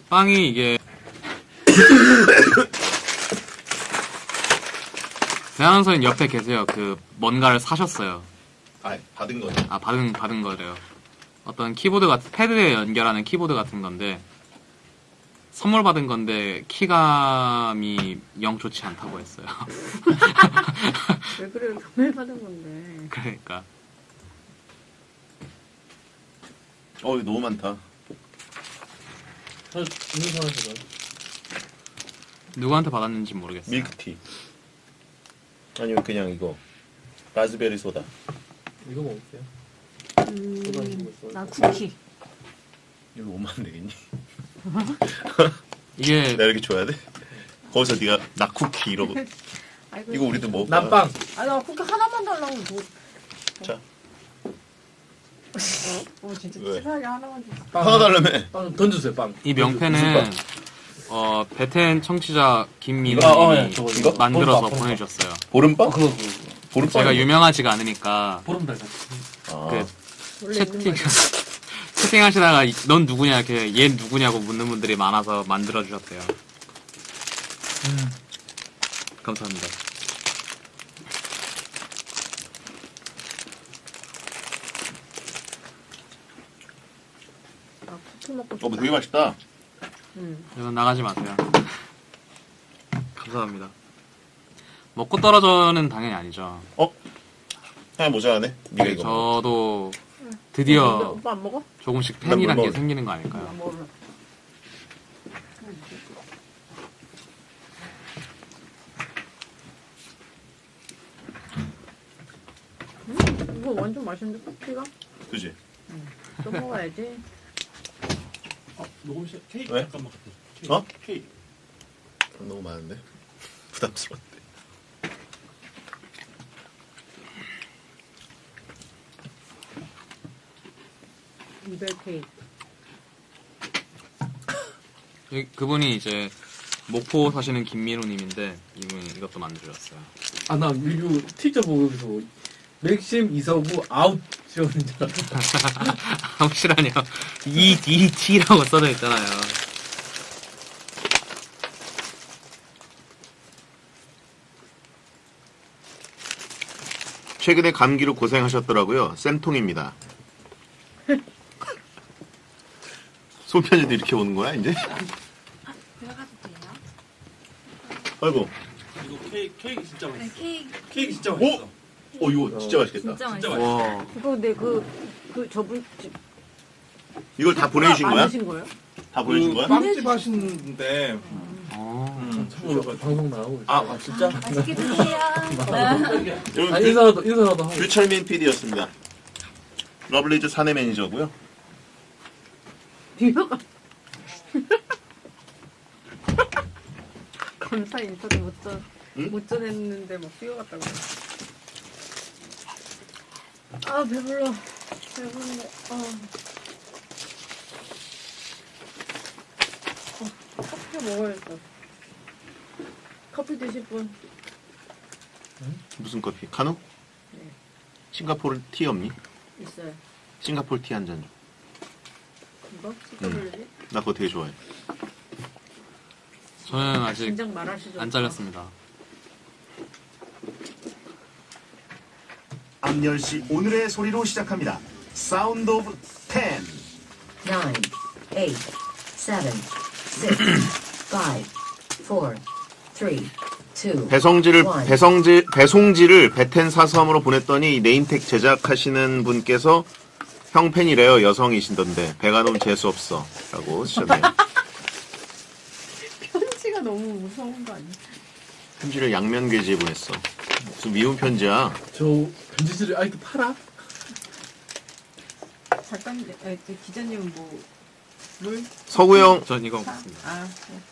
빵이 이게 대한원 선생님 옆에 계세요. 그 뭔가를 사셨어요. 아, 받은 거죠. 아, 받은 거래요. 어떤 키보드 같은 패드에 연결하는 키보드 같은 건데 선물 받은 건데 키감이 영 좋지 않다고 했어요. 왜 그래? 선물 받은 건데. 그러니까 이거 너무 많다. 있는 사람이다. 누구한테 받았는지 모르겠어요. 밀크티. 아니면 그냥 이거 라즈베리 소다. 이거 먹을게요. 나 쿠키. 이거 5만 원 되겠니? 이게 내가 이렇게 줘야 돼? 거기서 네가 나 쿠키 이러고. 아이고, 이거 우리도 먹을까? 난 빵. 나 쿠키 하나만 달라고. 뭐. 자. 진짜 왜? 치사하게 하나만 줘. 하나 달라며. 빵 좀 던져주세요, 빵. 이 무슨 명패는 빵? 베텐 청취자 김민호님이 예, 저거 이거? 만들어서 보름빵, 보내주셨어요. 보름빵? 그거. 보름빵. 제가 유명하지가 않으니까 보름달 같이. 아. 그 원래 있는 채팅 거지. 채팅하시다가 넌 누구냐 이렇게 얘 누구냐고 묻는 분들이 많아서 만들어 주셨대요. 감사합니다. 아, 쿠키 먹고 싶다. 되게 맛있다. 이건 나가지 마세요. 감사합니다. 먹고 떨어져는 당연히 아니죠. 하나 모자라네. 네가 이거. 저도 근데 드디어 오빠 안 먹어? 조금씩 난 팬이란 뭘 게 먹을래? 생기는 거 안 아닐까요? 먹을래. 이거 완전 맛있는데 쿠키가? 그지? 또 먹어야지. 녹음실 케이크 왜? 잠깐만 갖다 줘. 어? 케이크. 너무 많은데? 부담스러운데. 이별 케이크. 그분이 이제 목포 사시는 김민호님인데 이분이 이것도 만들어줬어요. 아, 나 리뷰 티저 보고 여기서 맥심 이서구 아웃 지원인 줄 알았다. 확실하냐? EDT라고 써져 있잖아요. 최근에 감기로 고생하셨더라고요. 쌤통입니다. 손편지도 이렇게 오는 거야, 이제? 들어가도 돼요? 아이고. 이거 케이크 진짜 맛있어. 케이크 케이크 진짜 오! 맛있어. 이거 진짜 맛있겠다. 진짜 진짜 맛있어. 와, 이거 근데 그 저분 이걸 다 보내주신 거야? 만드신 거예요? 다 보내준 거야? 빵집 하시는데 방송 나가고 있어. 아, 진짜? 맛있게 드세요. 여러분, 아, 인사라도 하고. 규철민 PD였습니다. 러블리즈 사내 매니저고요. 비벼가. 감사 인터뷰 못 전했는데 막 뛰어갔다고. 아 배불러. 배불러. 커피 먹어야겠다. 커피 드실 분? 무슨 커피? 카누? 네. 싱가포르 티 없니? 있어요. 싱가포르 티 한 잔 줘. 이거? 시켜볼래? 나 그거 되게 좋아해. 저는 아직 진작 말하시죠. 안 잘렸습니다. 암열씨 오늘의 소리로 시작합니다. 사운드 오브 10. 9, 8, 7, 6, 5, 4, 3, 2, 배송지를 베텐 사섬으로 보냈더니 네임택 제작하시는 분께서 형 팬이래요. 여성이신던데 배가 너무 재수 없어 라고 쓰셨네요. 편지가 너무 무서운 거 아니야? 편지를 양면 게지에 보냈어. 무슨 미운 편지야. 저 편지지를 아직도 팔아? 작가님, 기자님은 뭐 물? 서구형 전 이거 먹습니다.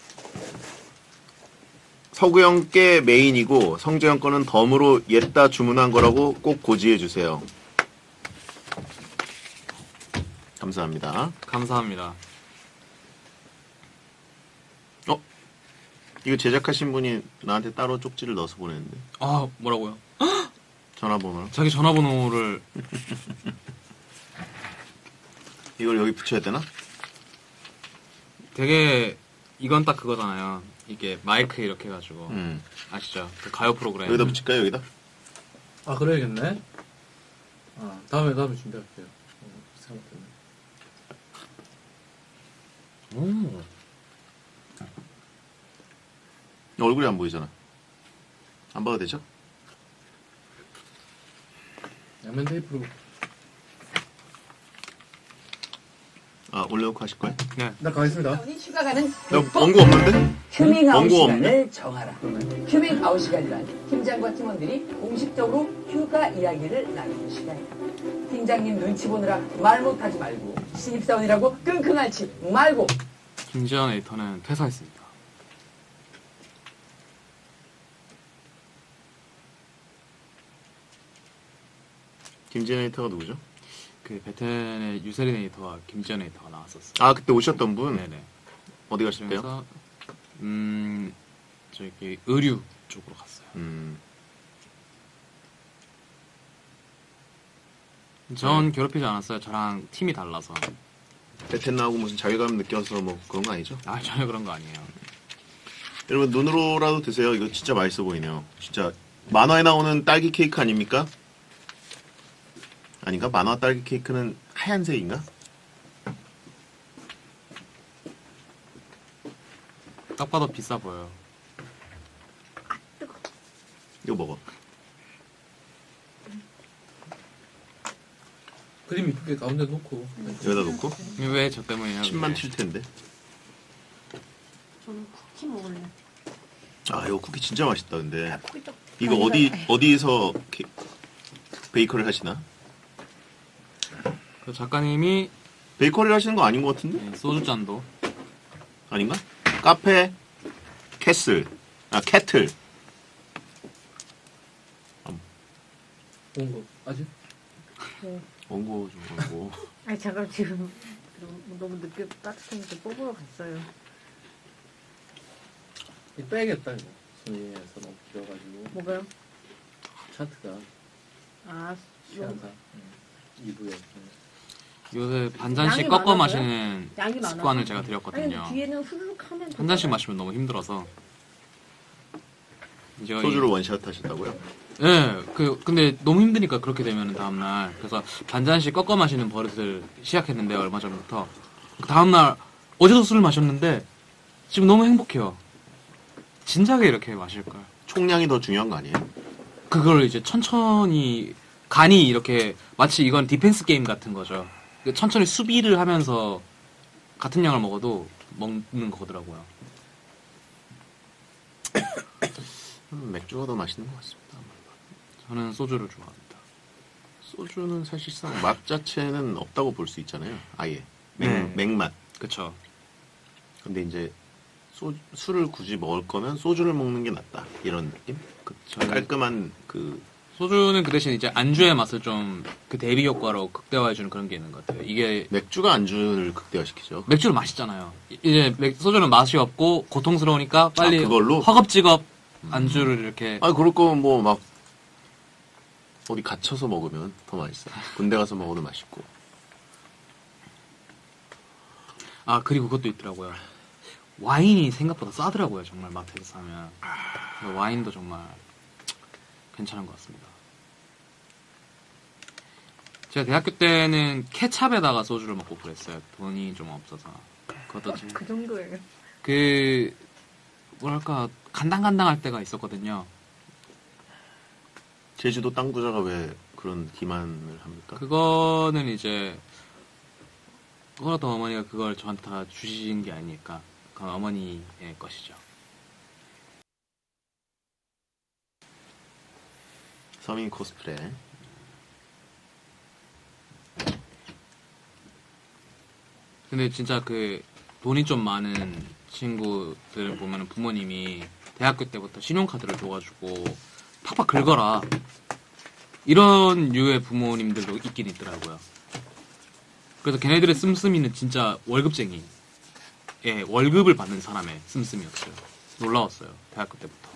서구형 께 메인이고 성재형 거는 덤으로 옛다 주문한 거라고 꼭 고지해 주세요. 감사합니다. 감사합니다. 이거 제작하신 분이 나한테 따로 쪽지를 넣어서 보냈는데 아, 뭐라고요? 전화번호. 자기 전화번호를 이걸 여기 붙여야 되나? 되게 이건 딱 그거잖아요. 이게 마이크 이렇게 해가지고 아시죠? 그 가요 프로그램. 여기다 붙일까요? 여기다? 아 그래야겠네. 아 다음에 준비할게요. 생각했네. 오. 얼굴이 안 보이잖아. 안 봐도 되죠? 양면 테이프로. 아, 올려놓고 하실 거예요? 나 가겠습니다. 휴가 가는 나 원고 없는데? 휴밍아웃 원고 시간을 정하라. 휴밍아웃 시간이란 팀장과 팀원들이 공식적으로 휴가 이야기를 나누는 시간이다. 팀장님 눈치 보느라 말 못하지 말고 신입사원이라고 끙끙 앓지 말고. 김지현 에디터는 퇴사했습니다. 김지현 에디터가 누구죠? 그 베텐의 유세린 에디터와 김지현 에디터가 나왔었어요. 아, 그때 오셨던 분? 네네. 어디 가셨대요? 그래서 저기 의류 쪽으로 갔어요. 전 괴롭히지 않았어요. 저랑 팀이 달라서. 베텐나하고 무슨 자괴감 느껴서 뭐 그런 거 아니죠? 아 전혀 그런 거 아니에요. 여러분 눈으로라도 드세요. 이거 진짜 맛있어 보이네요. 진짜 만화에 나오는 딸기 케이크 아닙니까? 아닌가? 만화 딸기 케이크는 하얀색인가? 딱 봐도 비싸 보여요. 이거 먹어. 그림 이쁘게 가운데 놓고. 여기다 놓고 왜 저 때문이에요? 침만 그게? 튈 텐데. 저는 쿠키 먹을래. 아, 이거 쿠키 진짜 맛있다. 근데 쿠키 좀 이거 어디서 베이커리를 하시나? 그 작가님이 베이커리를 하시는 거 아닌 것 같은데? 네, 소주잔도 아닌가? 카페 캐슬. 아, 캐틀. 온거 아직? 원고 좀 원고. 아니 잠깐 지금 너무 늦게 따뜻하니까 뽑으러 갔어요. 이 빼야겠다 이거. 손에서 너무 길어가지고. 뭐가요? 차트가 아 시간상 2부에. 요새 반 잔씩 양이 꺾어 많아서요? 마시는 양이 많아서? 습관을 제가 아니 들였거든요. 뒤에는 후루룩 하면 한 잔씩 마시면 너무 힘들어서. 이제 소주로 원샷 하셨다고요? 예, 근데 너무 힘드니까 그렇게 되면 다음날. 그래서 반 잔씩 꺾어 마시는 버릇을 시작했는데, 얼마 전부터. 다음날, 어제도 술을 마셨는데, 지금 너무 행복해요. 진작에 이렇게 마실걸. 총량이 더 중요한 거 아니에요? 그걸 이제 천천히, 간이 이렇게, 마치 이건 디펜스 게임 같은 거죠. 천천히 수비를 하면서, 같은 양을 먹어도 먹는 거더라고요. 맥주가 더 맛있는 것 같습니다. 저는 소주를 좋아합니다. 소주는 사실상 맛 자체는 없다고 볼 수 있잖아요. 아예 네. 맥맛. 그쵸. 근데 이제 술을 굳이 먹을 거면 소주를 먹는 게 낫다. 이런 느낌? 그쵸. 깔끔한 그 소주는 그 대신 이제 안주의 맛을 좀 그 대비 효과로 극대화해주는 그런 게 있는 것 같아요. 이게 맥주가 안주를 극대화시키죠. 맥주는 맛있잖아요. 이제 소주는 맛이 없고 고통스러우니까 빨리 그걸로? 허겁지겁 안주를 이렇게. 아, 그럴 거면 뭐 막 어디 갇혀서 먹으면 더 맛있어요. 군대 가서 먹어도 맛있고. 아 그리고 그것도 있더라고요. 와인이 생각보다 싸더라고요. 정말 마트에서 사면. 그래서 와인도 정말 괜찮은 것 같습니다. 제가 대학교 때는 케찹에다가 소주를 먹고 그랬어요. 돈이 좀 없어서. 그것도 좀 그 정도예요. 그 뭐랄까 간당간당할 때가 있었거든요. 제주도 땅 부자가 왜 그런 기만을 합니까? 그거는 이제 그거라도 어머니가 그걸 저한테 다 주신 게 아니니까 그건 어머니의 것이죠. 서민 코스프레. 근데 진짜 그 돈이 좀 많은 친구들 보면은 부모님이 대학교 때부터 신용카드를 줘가지고 팍팍 긁어라 이런 류의 부모님들도 있긴 있더라고요. 그래서 걔네들의 씀씀이는 진짜 월급쟁이, 예, 월급을 받는 사람의 씀씀이었어요. 놀라웠어요. 대학교 때부터.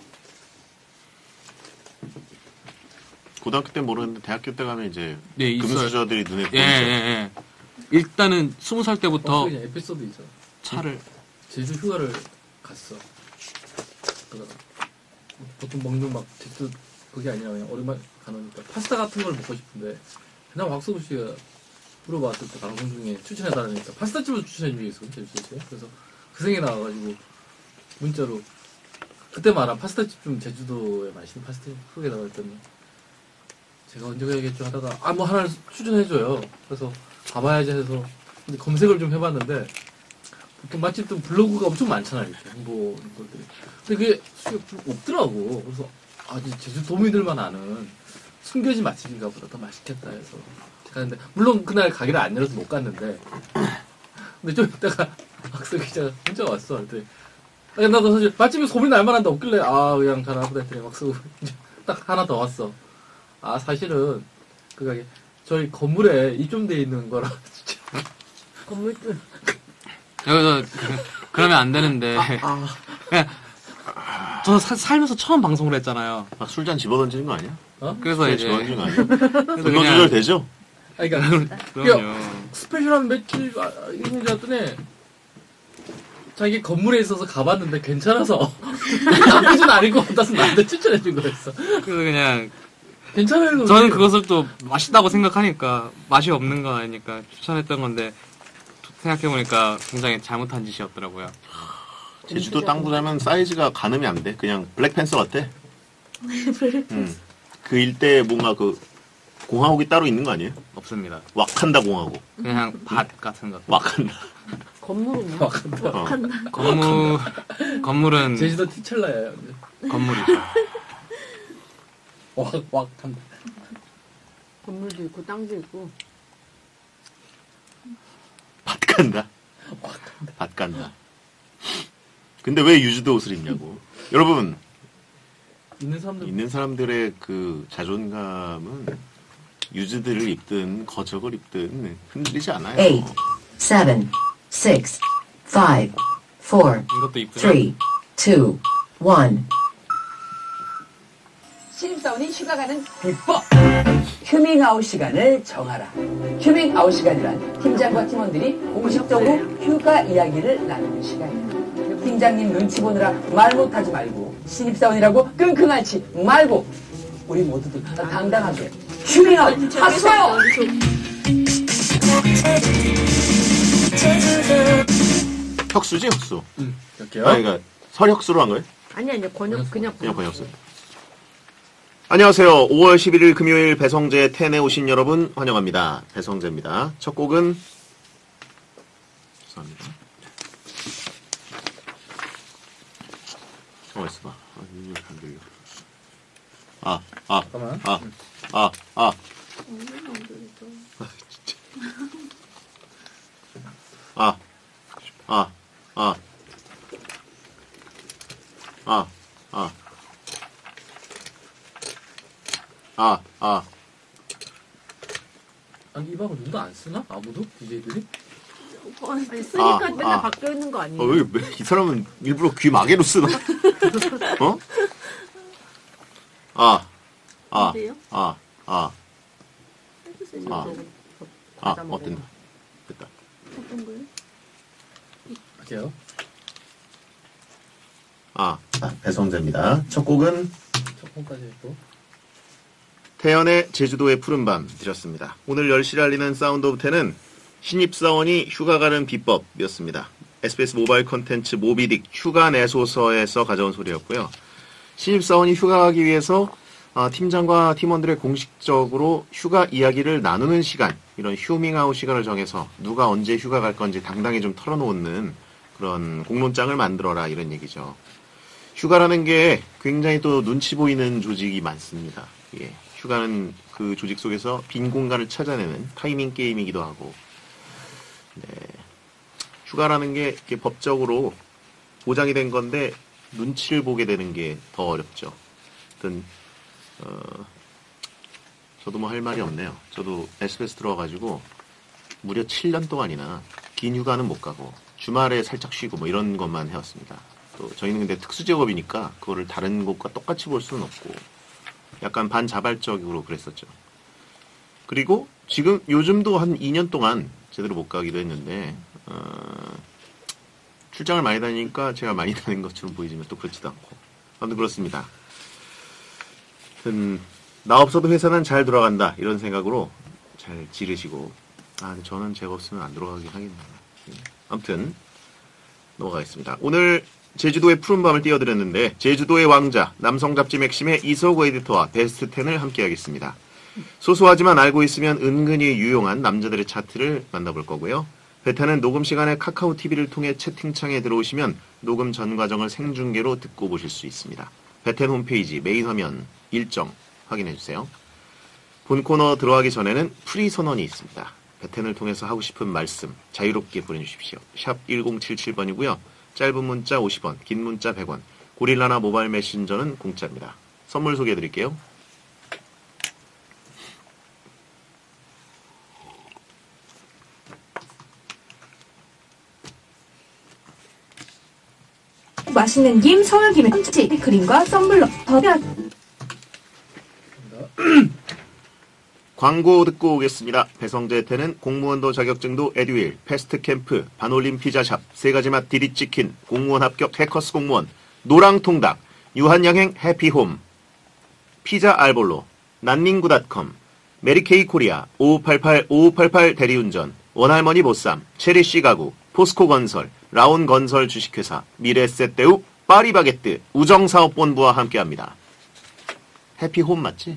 고등학교 때 모르는데 대학교 때 가면 이제 네, 있어요. 금수저들이 눈에 예, 보이죠. 예, 예. 일단은 20살 때부터 그냥 에피소드 있어. 차를 제주 휴가를 갔어. 그러다가 보통 먹는 막 제주 그게 아니라 그냥 오랜만에 가니까 파스타 같은 걸 먹고 싶은데 그냥 곽수구 씨가 물어봤을 때 방송 중에 추천해달라니까 파스타집을 추천해 주겠어 제주도에. 그래서 그 생각이 나와가지고 문자로 그때 말한 파스타집 좀 제주도에 맛있는 파스타집 소개해달라고 했더니 제가 언제 가야겠죠 하다가 뭐 하나를 추천해줘요. 그래서 가봐야지 해서 근데 검색을 좀 해봤는데 보통 맛집도 블로그가 엄청 많잖아요. 이렇게 홍보 것들이. 근데 그게 수요가 없더라고. 그래서 이제 제주 도민들만 아는 숨겨진 맛집인가 보다 더 맛있겠다 해서 갔는데 물론 그날 가게를 안 열어서 못 갔는데 근데 좀 이따가 박석 기자가 혼자 왔어. 그랬더니 나도 사실 맛집에 소문이 날 만한데 없길래 그냥 가나 보다 했더니 박석 딱 하나 더 왔어. 사실은 그 가게 저희 건물에 입점돼 있는 거라 진짜 건물들. 여기서 그러면 안 되는데 그냥 저 살면서 처음 방송을 했잖아요. 술잔 집어던지는 거 아니야? 그래서 이제 집어던지는 거 아니야? 그거 조절 되죠? 그러니까 그럼요. 스페셜한 며칠 이런 줄 알았더니 자기 건물에 있어서 가봤는데 괜찮아서 나쁘진 아닐 것 같아서 나한테 추천해준 거였어. 그래서 그냥 괜찮아요. 저는 그것을 또 맛있다고 생각하니까 맛이 없는 건 아니니까 추천했던 건데 생각해보니까 굉장히 잘못한 짓이었더라고요. 제주도 땅 부자면 사이즈가 가늠이 안 돼. 그냥 블랙팬서 같아. 그 일대에 뭔가 그 공화국이 따로 있는 거 아니에요? 없습니다. 와칸다 공화국. 그냥 밭 같은 것. 와칸다. 건물은요? 건물은 제주도 티첼라예요. 건물이죠. 왁한다. 건물도 있고 땅도 있고. 밭 간다. 밭 간다. 근데 왜 유주도 옷을 입냐고. 여러분, 있는 사람들의 그 자존감은 유즈들을 입든 거적을 입든 흔들리지 않아요. 8, 7, 6, 5, 4, 이것도 있고요. 3, 2, 1. 신입사원이 휴가 가는 비법. 휴밍아웃 시간을 정하라. 휴밍아웃 시간이란 팀장과 팀원들이 공식적으로 휴가 이야기를 나누는 시간이에요. 팀장님 눈치 보느라 말 못하지 말고 신입사원이라고 끙끙 앓지 말고 우리 모두들 당당하게 휴밍아웃 하세요. 혁수지 혁수. 이렇게요? 그러니까 설혁수로 한 거예요? 아니요. 그냥 그냥 번역수. 안녕하세요. 5월 11일 금요일 배성재 텐에 오신 여러분 환영합니다. 배성재입니다. 첫 곡은 죄송합니다. 있어봐. 이게 안 들려. 잠깐만. 아니 이 방을 누구도 안 쓰나? 아무도? DJ들이? 아니, 쓰니까 맨날 바뀌어 있는 거 아니에요? 왜 이 사람은 일부러 귀 마개로 쓰나? 어? 근데요? 된다. 됐다. 어떤 거요? 할게요. 배성재입니다. 첫 곡은 첫 번까지 했고. 태연의 제주도의 푸른밤 들었습니다. 오늘 10시를 알리는 사운드 오브 텐은 신입사원이 휴가 가는 비법이었습니다. SBS 모바일 콘텐츠 모비딕 휴가 내소서에서 가져온 소리였고요. 신입사원이 휴가 가기 위해서 팀장과 팀원들의 공식적으로 휴가 이야기를 나누는 시간, 이런 휴밍아웃 시간을 정해서 누가 언제 휴가 갈 건지 당당히 좀 털어놓는 그런 공론장을 만들어라 이런 얘기죠. 휴가라는 게 굉장히 또 눈치 보이는 조직이 많습니다. 예. 휴가는 그 조직 속에서 빈 공간을 찾아내는 타이밍 게임이기도 하고, 네. 휴가라는 게 이렇게 법적으로 보장이 된 건데 눈치를 보게 되는 게 더 어렵죠. 하여튼 저도 뭐 할 말이 없네요. 저도 SBS 들어와가지고 무려 7년 동안이나 긴 휴가는 못 가고 주말에 살짝 쉬고 뭐 이런 것만 해왔습니다. 또 저희는 근데 특수직업이니까 그거를 다른 곳과 똑같이 볼 수는 없고 약간 반자발적으로 그랬었죠. 그리고 요즘도 한 2년 동안 제대로 못 가기도 했는데 출장을 많이 다니니까 제가 많이 다닌 것처럼 보이지만 또 그렇지도 않고. 아무튼 그렇습니다. 나 없어도 회사는 잘 돌아간다 이런 생각으로 잘 지르시고 근데 저는 제가 없으면 안 돌아가긴 하겠네요. 아무튼 넘어가겠습니다. 오늘 제주도의 푸른밤을 띄워드렸는데 제주도의 왕자 남성 잡지 맥심의 이서구 에디터와 베스트 10을 함께하겠습니다. 소소하지만 알고 있으면 은근히 유용한 남자들의 차트를 만나볼 거고요. 베타는 녹음 시간에 카카오 TV를 통해 채팅창에 들어오시면 녹음 전 과정을 생중계로 듣고 보실 수 있습니다. 베텐 홈페이지 메인 화면 일정 확인해주세요. 본 코너 들어가기 전에는 프리 선언이 있습니다. 베텐을 통해서 하고 싶은 말씀 자유롭게 보내주십시오. 샵 1077번이고요. 짧은 문자 50원, 긴 문자 100원, 고릴라나 모바일 메신저는 공짜입니다. 선물 소개해드릴게요. 맛있는 김, 서울김의 참치, 크림과 썬블럭, 더변. 광고 듣고 오겠습니다. 배성재태는 공무원도 자격증도 에듀윌, 패스트캠프, 반올림 피자샵, 세가지맛 디디치킨, 공무원 합격 해커스 공무원, 노랑통닭, 유한양행 해피홈, 피자 알볼로, 난닝구닷컴, 메리케이 코리아, 5588 대리운전, 원할머니 보쌈, 체리씨 가구, 포스코 건설, 라온 건설 주식회사, 미래세떼우, 파리바게뜨, 우정사업본부와 함께합니다. 해피홈 맞지?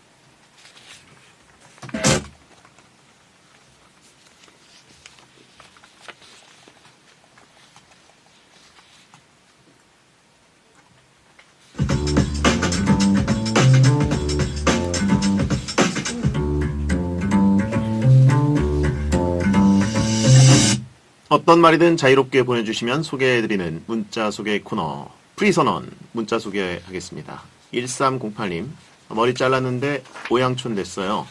어떤 말이든 자유롭게 보내주시면 소개해드리는 문자 소개 코너 프리선언 문자 소개하겠습니다. 1308님 머리 잘랐는데 오양촌 됐어요.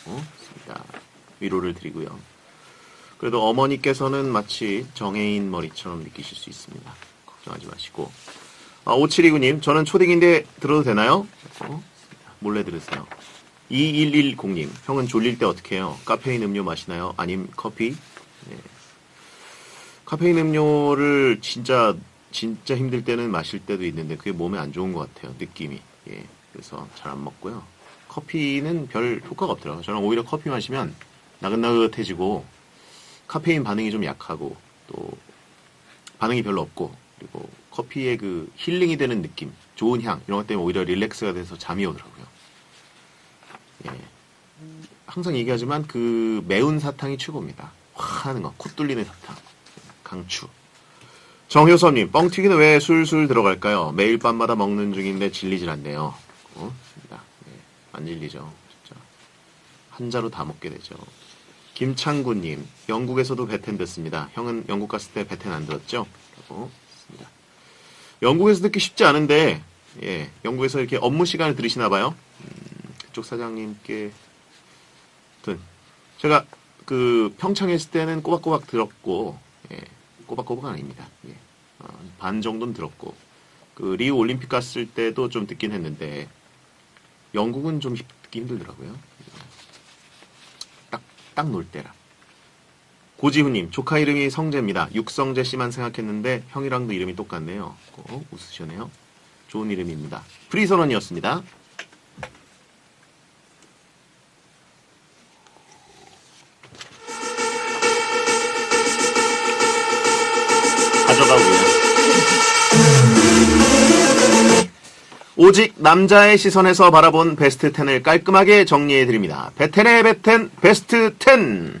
위로를 드리고요. 그래도 어머니께서는 마치 정해인 머리처럼 느끼실 수 있습니다. 걱정하지 마시고 5729님 저는 초딩인데 들어도 되나요? 몰래 들으세요. 2110님 형은 졸릴 때 어떻게 해요? 카페인 음료 마시나요? 아님 커피? 네. 카페인 음료를 진짜 힘들 때는 마실 때도 있는데 그게 몸에 안 좋은 것 같아요. 느낌이. 예. 그래서 잘 안 먹고요. 커피는 별 효과가 없더라고요. 저는 오히려 커피 마시면 나긋나긋해지고 카페인 반응이 좀 약하고 또 반응이 별로 없고 그리고 커피의 그 힐링이 되는 느낌, 좋은 향 이런 것 때문에 오히려 릴렉스가 돼서 잠이 오더라고요. 예. 항상 얘기하지만 그 매운 사탕이 최고입니다. 화나는 거, 코 뚫리는 사탕. 강추. 정효섭님, 뻥튀기는 왜 술술 들어갈까요? 매일 밤마다 먹는 중인데 질리질 않네요. 네, 안 질리죠. 진짜. 한 자루 다 먹게 되죠. 김창구님, 영국에서도 베텐 듣습니다. 형은 영국 갔을 때 베텐 안 들었죠? 라고 했습니다. 영국에서 듣기 쉽지 않은데, 예, 영국에서 이렇게 업무 시간을 들으시나 봐요. 그쪽 사장님께, 제가 그 평창에 있을 때는 꼬박꼬박 들었고, 예, 꼬박꼬박은 아닙니다. 예. 반 정도는 들었고 그 리우 올림픽 갔을 때도 좀 듣긴 했는데 영국은 좀 듣기 힘들더라고요. 딱 놀 때라. 고지훈님 조카 이름이 성재입니다. 육성재 씨만 생각했는데 형이랑도 이름이 똑같네요. 웃으시네요. 좋은 이름입니다. 프리선언이었습니다. 가져가고요. 오직 남자의 시선에서 바라본 베스트 10을 깔끔하게 정리해드립니다. 베텐의 베텐 베스트 10.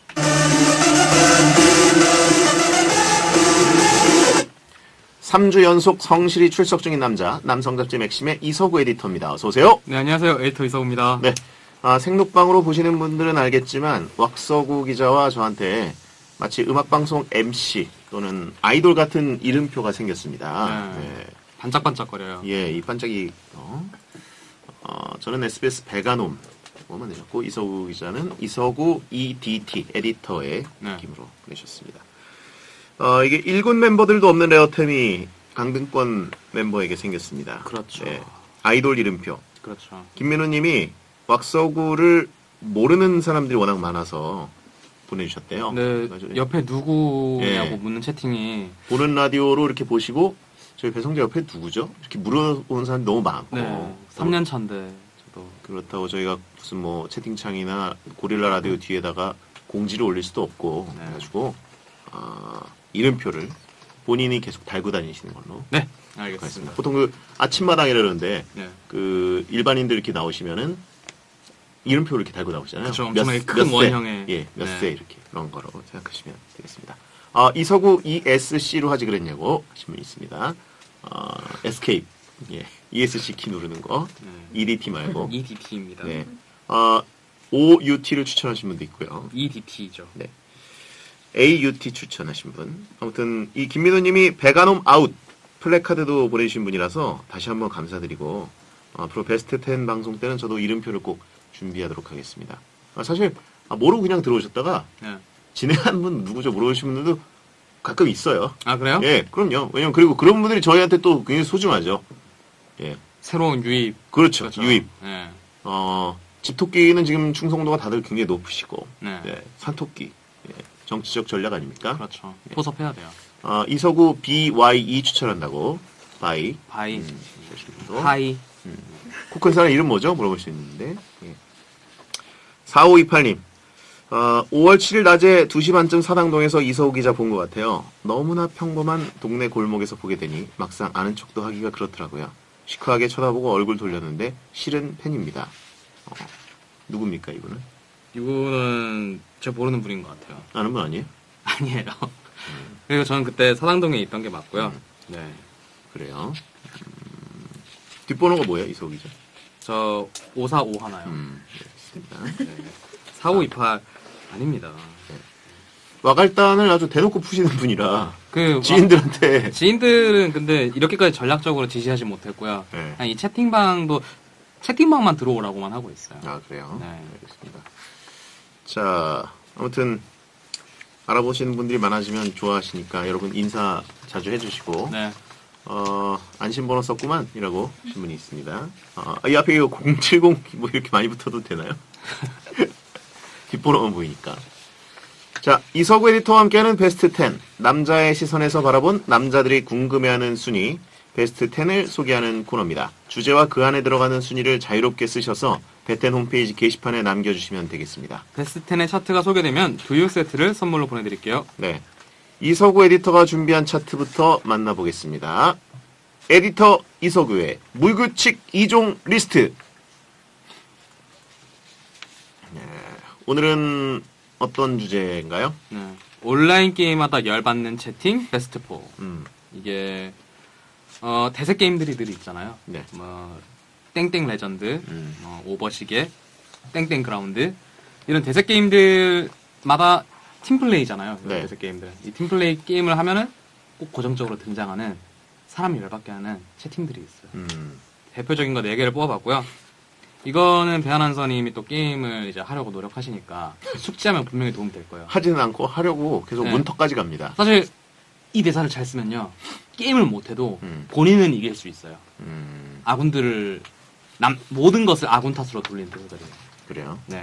3주 연속 성실히 출석 중인 남자, 남성잡지 맥심의 이서구 에디터입니다. 어서 오세요. 네, 안녕하세요. 에디터 이서구입니다. 네, 생록방으로 보시는 분들은 알겠지만 왁서구 기자와 저한테 마치 음악방송 MC 또는 아이돌 같은 이름표가 생겼습니다. 네. 반짝반짝거려요. 예, 이 반짝이 저는 SBS 베가놈 만드셨고 이서구 기자는 이서구 EDT 에디터의 느낌으로 보내셨습니다. 이게 1군 멤버들도 없는 레어템이 강등권 멤버에게 생겼습니다. 그렇죠. 네, 아이돌 이름표. 그렇죠. 김민우님이 왁서구를 모르는 사람들이 워낙 많아서 보내주셨대요. 네, 맞아요. 옆에 누구냐고 예. 묻는 채팅이 보는 라디오로 이렇게 보시고 저희 배성재 옆에 누구죠? 이렇게 물어보는 사람이 너무 많고 네, 3년 차인데 저도 그렇다고 저희가 무슨 뭐 채팅창이나 고릴라 라디오 뒤에다가 공지를 올릴 수도 없고 네. 그래가지고 이름표를 본인이 계속 달고 다니시는 걸로 네, 하겠습니다. 알겠습니다. 보통 그 아침마당이라 그러는데 네. 그 일반인들 이렇게 나오시면은 이름표를 이렇게 달고 나오잖아요. 그렇죠. 엄청나게 큰 세, 원형의. 예, 몇 네. 세 이렇게 그런 거로 생각하시면 되겠습니다. 이서구 ESC로 하지 그랬냐고 하신 분이 있습니다. 에스케이프, 예, ESC 키 누르는 거, EDT 말고, EDT입니다. 네, OUT를 추천하신 분도 있고요. EDT죠. 네, AUT 추천하신 분. 아무튼 이 김민호님이 베가놈 아웃 플래카드도 보내주신 분이라서 다시 한번 감사드리고 앞으로 베스트 10 방송 때는 저도 이름표를 꼭 준비하도록 하겠습니다. 사실 모르고 그냥 들어오셨다가 네. 진행하는 분 누구죠 물어보시는 분들도 가끔 있어요. 아, 그래요? 예, 그럼요. 왜냐면 그리고 그런 분들이 저희한테 또 굉장히 소중하죠. 예, 새로운 유입. 그렇죠. 그렇죠. 유입. 네. 집토끼는 지금 충성도가 다들 굉장히 높으시고, 네. 예, 산토끼. 예, 정치적 전략 아닙니까? 그렇죠. 포섭해야 돼요. 이서구 BYE 추천한다고. 바이. 바이. 또. 하이. 코큰 사람 이름 뭐죠? 물어볼 수 있는데. 예. 4528님. 5월 7일 낮에 2시 반쯤 사당동에서 이서우 기자 본 것 같아요. 너무나 평범한 동네 골목에서 보게 되니 막상 아는 척도 하기가 그렇더라고요. 시크하게 쳐다보고 얼굴 돌렸는데 실은 팬입니다. 누굽니까 이분은? 이분은 제가 모르는 분인 것 같아요. 아는 분 아니에요? 아니에요. 그리고 저는 그때 사당동에 있던 게 맞고요. 네. 그래요. 뒷번호가 뭐예요 이서우 기자? 저 545 하나요. 알겠습니다. 네. 4528 아닙니다. 와갈단을 아주 대놓고 푸시는 분이라 그 지인들한테 지인들은 근데 이렇게까지 전략적으로 지시하지 못했고요. 네. 그냥 이 채팅방만 들어오라고만 하고 있어요. 아 그래요? 네. 알겠습니다. 자 아무튼 알아보시는 분들이 많아지면 좋아하시니까 여러분 인사 자주 해주시고 네. 안심번호 썼구만 이라고 하신 분이 있습니다. 이 앞에 이거 070 뭐 이렇게 많이 붙어도 되나요? 뒷번호만 보이니까. 자, 이서구 에디터와 함께하는 베스트 10. 남자의 시선에서 바라본 남자들이 궁금해하는 순위, 베스트 10을 소개하는 코너입니다. 주제와 그 안에 들어가는 순위를 자유롭게 쓰셔서 베텐 홈페이지 게시판에 남겨주시면 되겠습니다. 베스트 10의 차트가 소개되면 교육 세트를 선물로 보내드릴게요. 네. 이서구 에디터가 준비한 차트부터 만나보겠습니다. 에디터 이서구의 물규칙 2종 리스트. 네. 오늘은 어떤 주제인가요? 네. 온라인 게임하다 열받는 채팅 베스트 4. 이게 대세 게임들이 늘 있잖아요. 네. 뭐 땡땡 레전드, 오버시계, 땡땡 그라운드 이런 대세 게임들마다 팀플레이잖아요. 네. 대세 게임들. 이 팀플레이 게임을 하면은 꼭 고정적으로 등장하는 사람이 열받게 하는 채팅들이 있어요. 대표적인 거 4개를 뽑아봤고요. 이거는 배한한서님이 또 게임을 이제 하려고 노력하시니까 숙지하면 분명히 도움이 될 거예요. 하지는 않고 하려고 계속 네. 문턱까지 갑니다. 사실 이 대사를 잘 쓰면요 게임을 못해도 본인은 이길 수 있어요. 아군들을 모든 것을 아군 탓으로 돌리는 대사들이에요. 그래요? 네.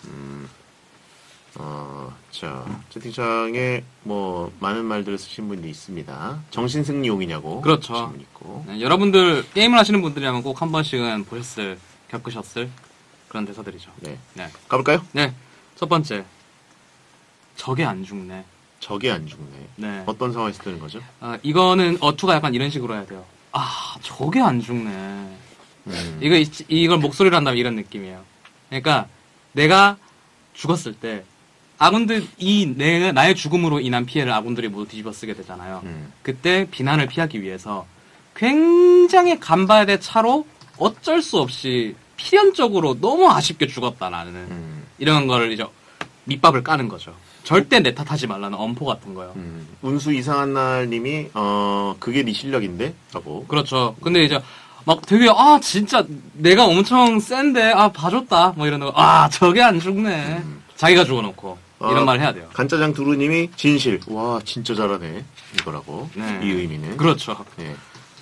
자, 채팅창에 뭐 많은 말들을 쓰신 분이 있습니다. 정신승리용이냐고. 그렇죠. 하신 분 있고. 네, 여러분들 게임을 하시는 분들이라면 꼭 한 번씩은 겪으셨을 그런 대사들이죠. 네. 네. 가볼까요? 네. 첫 번째. 적에 안 죽네. 적에 안 죽네. 네. 어떤 상황에서 뜨는 거죠? 이거는 어투가 약간 이런 식으로 해야 돼요. 적에 안 죽네. 이걸 목소리로 한다면 이런 느낌이에요. 그러니까 내가 죽었을 때 아군들 나의 죽음으로 인한 피해를 아군들이 모두 뒤집어 쓰게 되잖아요. 그때 비난을 피하기 위해서 굉장히 간발의 차로 어쩔 수 없이 필연적으로 너무 아쉽게 죽었다 나는 이런 거를 이제 밑밥을 까는 거죠. 절대 내 탓하지 말라는 엄포 같은 거요. 운수 이상한 날님이 그게 네 실력인데? 라고. 그렇죠. 근데 이제 막 되게 진짜 내가 엄청 센데 봐줬다 뭐 이러는 거 저게 안 죽네. 자기가 죽어놓고 이런 말 해야 돼요. 간짜장 두루님이 진실. 와 진짜 잘하네. 이거라고. 네. 이 의미는. 그렇죠. 네.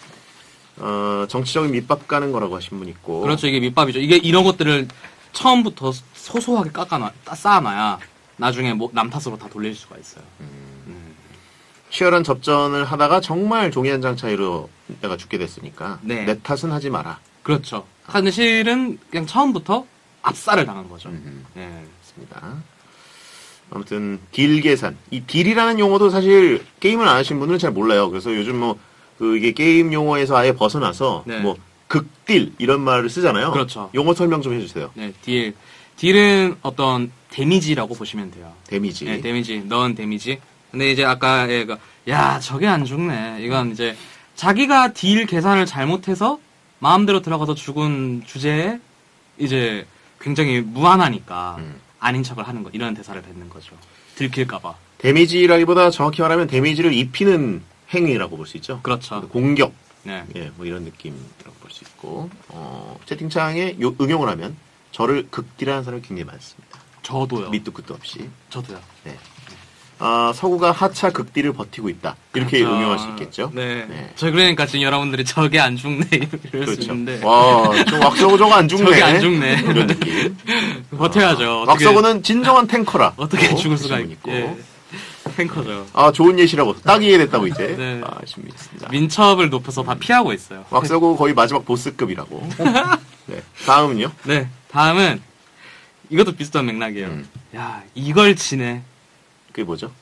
정치적인 밑밥 까는 거라고 하신 분 있고. 그렇죠. 이게 밑밥이죠. 이게 이런 것들을 처음부터 소소하게 쌓아놔야 나중에 뭐 남 탓으로 다 돌릴 수가 있어요. 치열한 접전을 하다가 정말 종이 한 장 차이로 내가 죽게 됐으니까 네. 내 탓은 하지 마라. 그렇죠. 사실은 그냥 처음부터 압살을 당한 거죠. 네. 그렇습니다. 아무튼 딜 계산. 이 딜이라는 용어도 사실 게임을 안 하신 분들은 잘 몰라요. 그래서 요즘 뭐 이게 게임 용어에서 아예 벗어나서 네. 뭐 극딜 이런 말을 쓰잖아요. 그렇죠. 용어 설명 좀 해주세요. 네, 딜은 어떤 데미지라고 보시면 돼요. 데미지. 네, 데미지, 넣은 데미지. 근데 이제 아까 얘가 야 저게 안 죽네. 이건 이제 자기가 딜 계산을 잘못해서 마음대로 들어가서 죽은 주제에 이제 굉장히 무한하니까 아닌 척을 하는 거 이런 대사를 뱉는 거죠. 들킬까봐. 데미지라기보다 정확히 말하면 데미지를 입히는 행위라고 볼 수 있죠. 그렇죠. 공격. 네. 예, 뭐 이런 느낌이라고 볼 수 있고 채팅창에 응용을 하면 저를 극딜하는 사람이 굉장히 많습니다. 저도요. 밑도 끝도 없이. 저도요. 네. 서구가 하차 극딜을 버티고 있다. 이렇게 그렇죠. 응용할 수 있겠죠. 네. 네. 저 그러니까 지금 여러분들이 저게 안 죽네 이럴 수 그렇죠. 있는데 와, 저 왁서구 저거 안 죽네. 저게 안 죽네. 이런 느낌. 버텨야죠. 어떻게- 왁서구는 진정한 탱커라. 어떻게 죽을 수가 신문 있고. 있고. 탱커죠. 좋은 예시라고. 딱 이해됐다고 이제. 네. 신문 있습니다. 민첩을 높여서 다 피하고 있어요. 왁서구 거의 마지막 보스급이라고. 네. 다음은요? 네. 다음은 이것도 비슷한 맥락이에요. 야, 이걸 지네. 그게 뭐죠?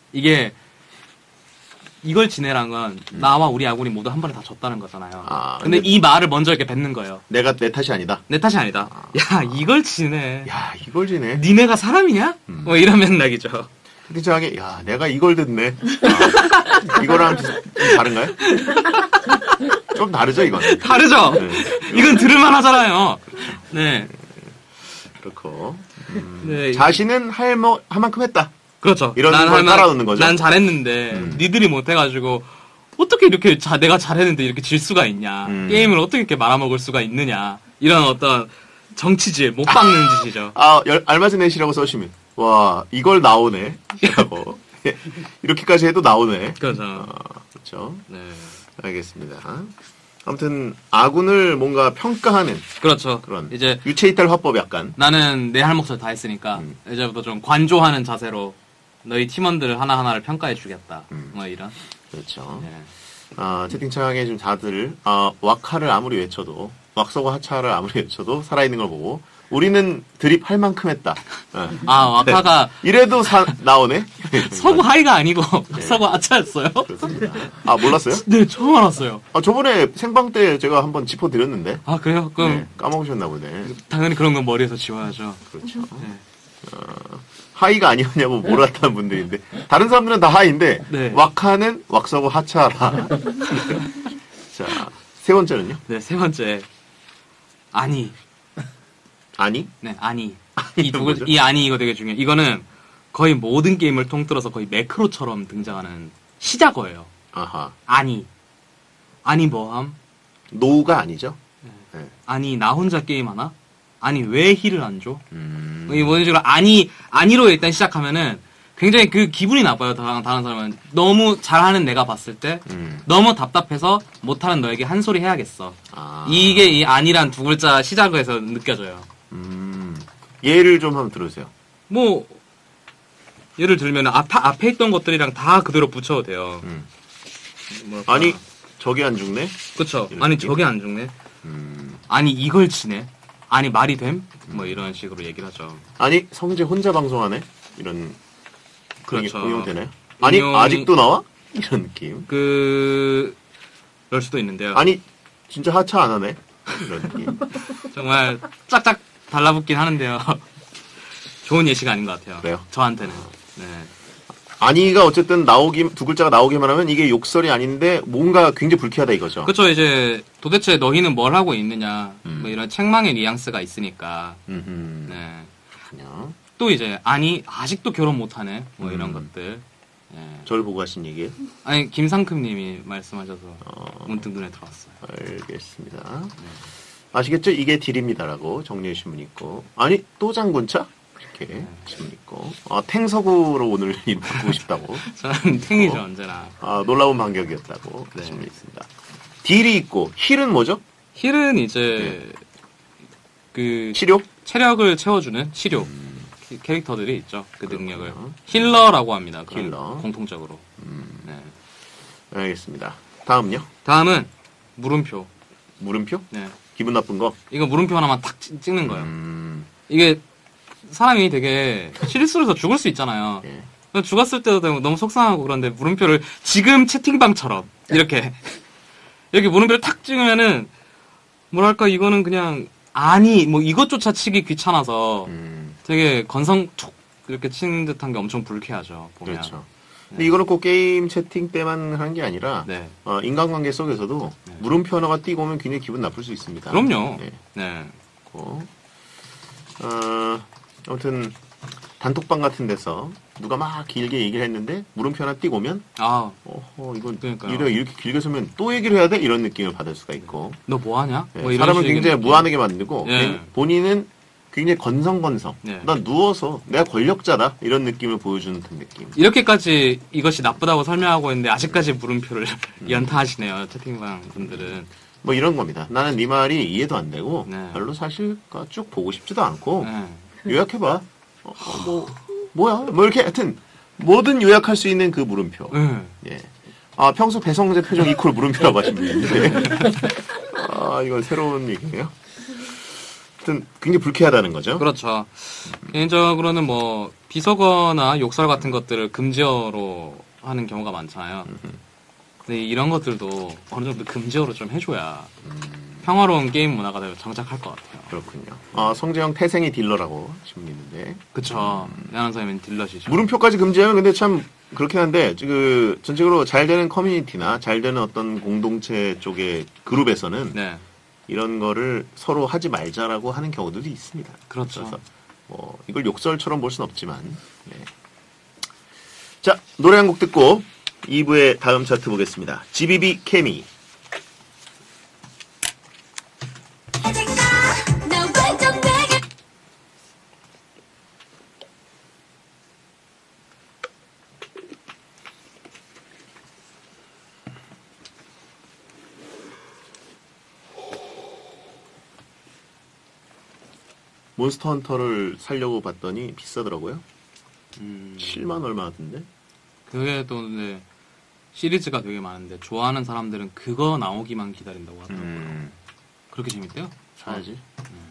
이걸 지내란 건 나와 우리 아군이 모두 한 번에 다 졌다는 거잖아요. 근데 근데 이 말을 먼저 이렇게 뱉는 거예요. 내가 내 탓이 아니다. 내 탓이 아니다. 야, 이걸 지네. 야, 이걸 지네. 니네가 사람이냐? 뭐 이런 맥락이죠. 채팅창에 야, 내가 이걸 듣네. 이거랑 좀 다른가요? 좀 다르죠, 이건. 다르죠? 네. 이건 들을만 하잖아요. 네. 그렇고. 네. 자신은 할 만큼 했다. 그렇죠. 이런 걸 할 만- 따라오는 거죠. 난 잘했는데 니들이 못해가지고 어떻게 이렇게 내가 잘했는데 이렇게 질 수가 있냐. 게임을 어떻게 이렇게 말아먹을 수가 있느냐. 이런 어떤 정치질, 못 박는 짓이죠. 알맞은 내시라고 써주시면 와, 이걸 나오네. 라고. 이렇게까지 해도 나오네. 그렇죠. 그렇죠. 네. 알겠습니다. 아무튼 아군을 뭔가 평가하는 그렇죠. 그런 이제 유체이탈 화법 약간. 나는 내 할 몫을 다 했으니까 이제부터 좀 관조하는 자세로 너희 팀원들 하나하나를 평가해 주겠다. 뭐 이런. 그렇죠. 네. 채팅창에 좀 다들 왁하를 아무리 외쳐도 왁서고 하차를 아무리 외쳐도 살아있는 걸 보고 우리는 드립 할 만큼 했다. 왁하가 이래도 나오네. 서구 하이가 아니고 서구 아차였어요. 그렇습니다. 몰랐어요? 네, 처음 알았어요. 저번에 생방 때 제가 한번 짚어드렸는데. 그래요? 그럼 네, 까먹으셨나 보네. 당연히 그런 건 머리에서 지워야죠. 그렇죠. 네. 하이가 아니었냐고 몰랐다는 분들인데 다른 사람들은 다 하이인데 네. 왁하는 왁서고 하차라. 자, 세 번째는요? 네, 세 번째. 아니. 아니? 네, 아니. 뭐죠? 이 아니 이거 되게 중요해요. 이거는 거의 모든 게임을 통틀어서 거의 매크로처럼 등장하는 시작어예요. 아하. 아니. 아니 뭐함? 노가 아니죠? 아니 나 혼자 게임하나? 아니 왜 힐을 안 줘? 이 모든 식으로 아니로 일단 시작하면은 굉장히 그 기분이 나빠요. 다른 사람은 너무 잘하는 내가 봤을 때 너무 답답해서 못하는 너에게 한 소리 해야겠어. 이게 이 아니란 두 글자 시작에서 느껴져요. 예를 좀 한번 들어주세요. 뭐 예를 들면 앞에 있던 것들이랑 다 그대로 붙여도 돼요. 뭐랄까. 아니 저게 안 죽네? 그쵸. 이런 아니 느낌? 저게 안 죽네. 아니 이걸 지네. 아니 말이 됨? 뭐 이런 식으로 얘기를 하죠. 아니 성재 혼자 방송하네? 이런 그런 게 그렇죠. 응용되나요? 아니 아직도 나와? 이런 느낌. 그럴 수도 있는데요. 아니 진짜 하차 안 하네? 이런 느낌. 정말 짝짝 달라붙긴 하는데요. 좋은 예시가 아닌 것 같아요. 그래요? 저한테는. 네. 아니가 어쨌든 두 글자가 나오기만 하면 이게 욕설이 아닌데 뭔가 굉장히 불쾌하다 이거죠. 그쵸, 이제 도대체 너희는 뭘 하고 있느냐. 뭐 이런 책망의 뉘앙스가 있으니까. 네. 그렇군요. 또 이제 아니 아직도 결혼 못하네. 뭐 이런 것들. 네. 저를 보고 하신 얘기예요? 아니 김상큼님이 말씀하셔서 문득 눈에 들어왔어요. 알겠습니다. 아시겠죠? 이게 딜입니다라고 정리해 주신 분 있고 아니 또 장군차? 이렇게 하신 분 있고 탱서구로 오늘 이름 바꾸고 싶다고 저는 탱이죠 언제나. 놀라운 반격이었다고 하신 분 있습니다. 딜이 있고 힐은 뭐죠? 힐은 이제 그 치료? 체력을 채워주는 치료. 캐릭터들이 있죠. 그 능력을 그렇구나. 힐러라고 합니다. 그런 힐러. 공통적으로. 네. 알겠습니다. 다음요. 다음은 물음표. 물음표? 네. 기분 나쁜 거? 이거 물음표 하나만 탁 찍는 거예요. 이게 사람이 되게 실수를 해서 죽을 수 있잖아요. 예. 죽었을 때도 너무 속상하고 그런데 물음표를 지금 채팅방처럼 이렇게 물음표를 탁 찍으면은 뭐랄까 이거는 그냥 아니 뭐 이것조차 치기 귀찮아서 되게 건성 툭 이렇게 치는 듯한 게 엄청 불쾌하죠. 보면. 그렇죠. 근데 이거는 꼭 게임 채팅 때만 하는 게 아니라 네. 인간관계 속에서도 물음표 하나가 띄고 오면 굉장히 기분 나쁠 수 있습니다. 그럼요. 네. 네. 아무튼 단톡방 같은 데서 누가 막 길게 얘기를 했는데 물음표 하나 띄고 오면 아, 이건 그러니까요. 이렇게 길게 쓰면 또 얘기를 해야 돼? 이런 느낌을 받을 수가 있고 너 뭐 하냐? 네, 뭐 이런 사람을 식의 굉장히 느낌. 무한하게 만들고 네. 본인은 굉장히 건성건성 네. 난 누워서 내가 권력자다 이런 느낌을 보여주는 듯한 느낌. 이렇게까지 이것이 나쁘다고 설명하고 있는데 아직까지 물음표를 연타하시네요. 채팅방 분들은. 뭐 이런 겁니다. 나는 네 말이 이해도 안 되고 네. 별로 사실 쭉 보고 싶지도 않고 네. 요약해봐. 뭐야? 뭐 이렇게 하여튼 뭐든 요약할 수 있는 그 물음표. 네. 예. 평소 배성재 표정 이퀄 물음표라고 하신 분인데 이건 새로운 얘기네요. 하여튼 굉장히 불쾌하다는 거죠. 그렇죠. 개인적으로는 뭐 비속어나 욕설 같은 것들을 금지어로 하는 경우가 많잖아요. 근데 이런 것들도 어느 정도 금지어로 좀 해줘야 평화로운 게임 문화가 정착할 것 같아요. 그렇군요. 성재형 태생이 딜러라고 하신 분 있는데 그쵸. 야난 선생님은 딜러시죠. 물음표까지 금지하면 근데 참 그렇긴 한데 전체적으로 잘 되는 커뮤니티나 잘 되는 어떤 공동체 쪽의 그룹에서는 네. 이런 거를 서로 하지 말자라고 하는 경우들도 있습니다. 그렇죠. 그래서 이걸 욕설처럼 볼 순 없지만 네. 자, 노래 한 곡 듣고 2부의 다음 차트 보겠습니다. GBB 케미. 몬스터 헌터를 사려고 봤더니 비싸더라고요. 7만 얼마 하던데. 그게 또 근데 시리즈가 되게 많은데 좋아하는 사람들은 그거 나오기만 기다린다고 하더라고요. 그렇게 재밌대요? 사야지.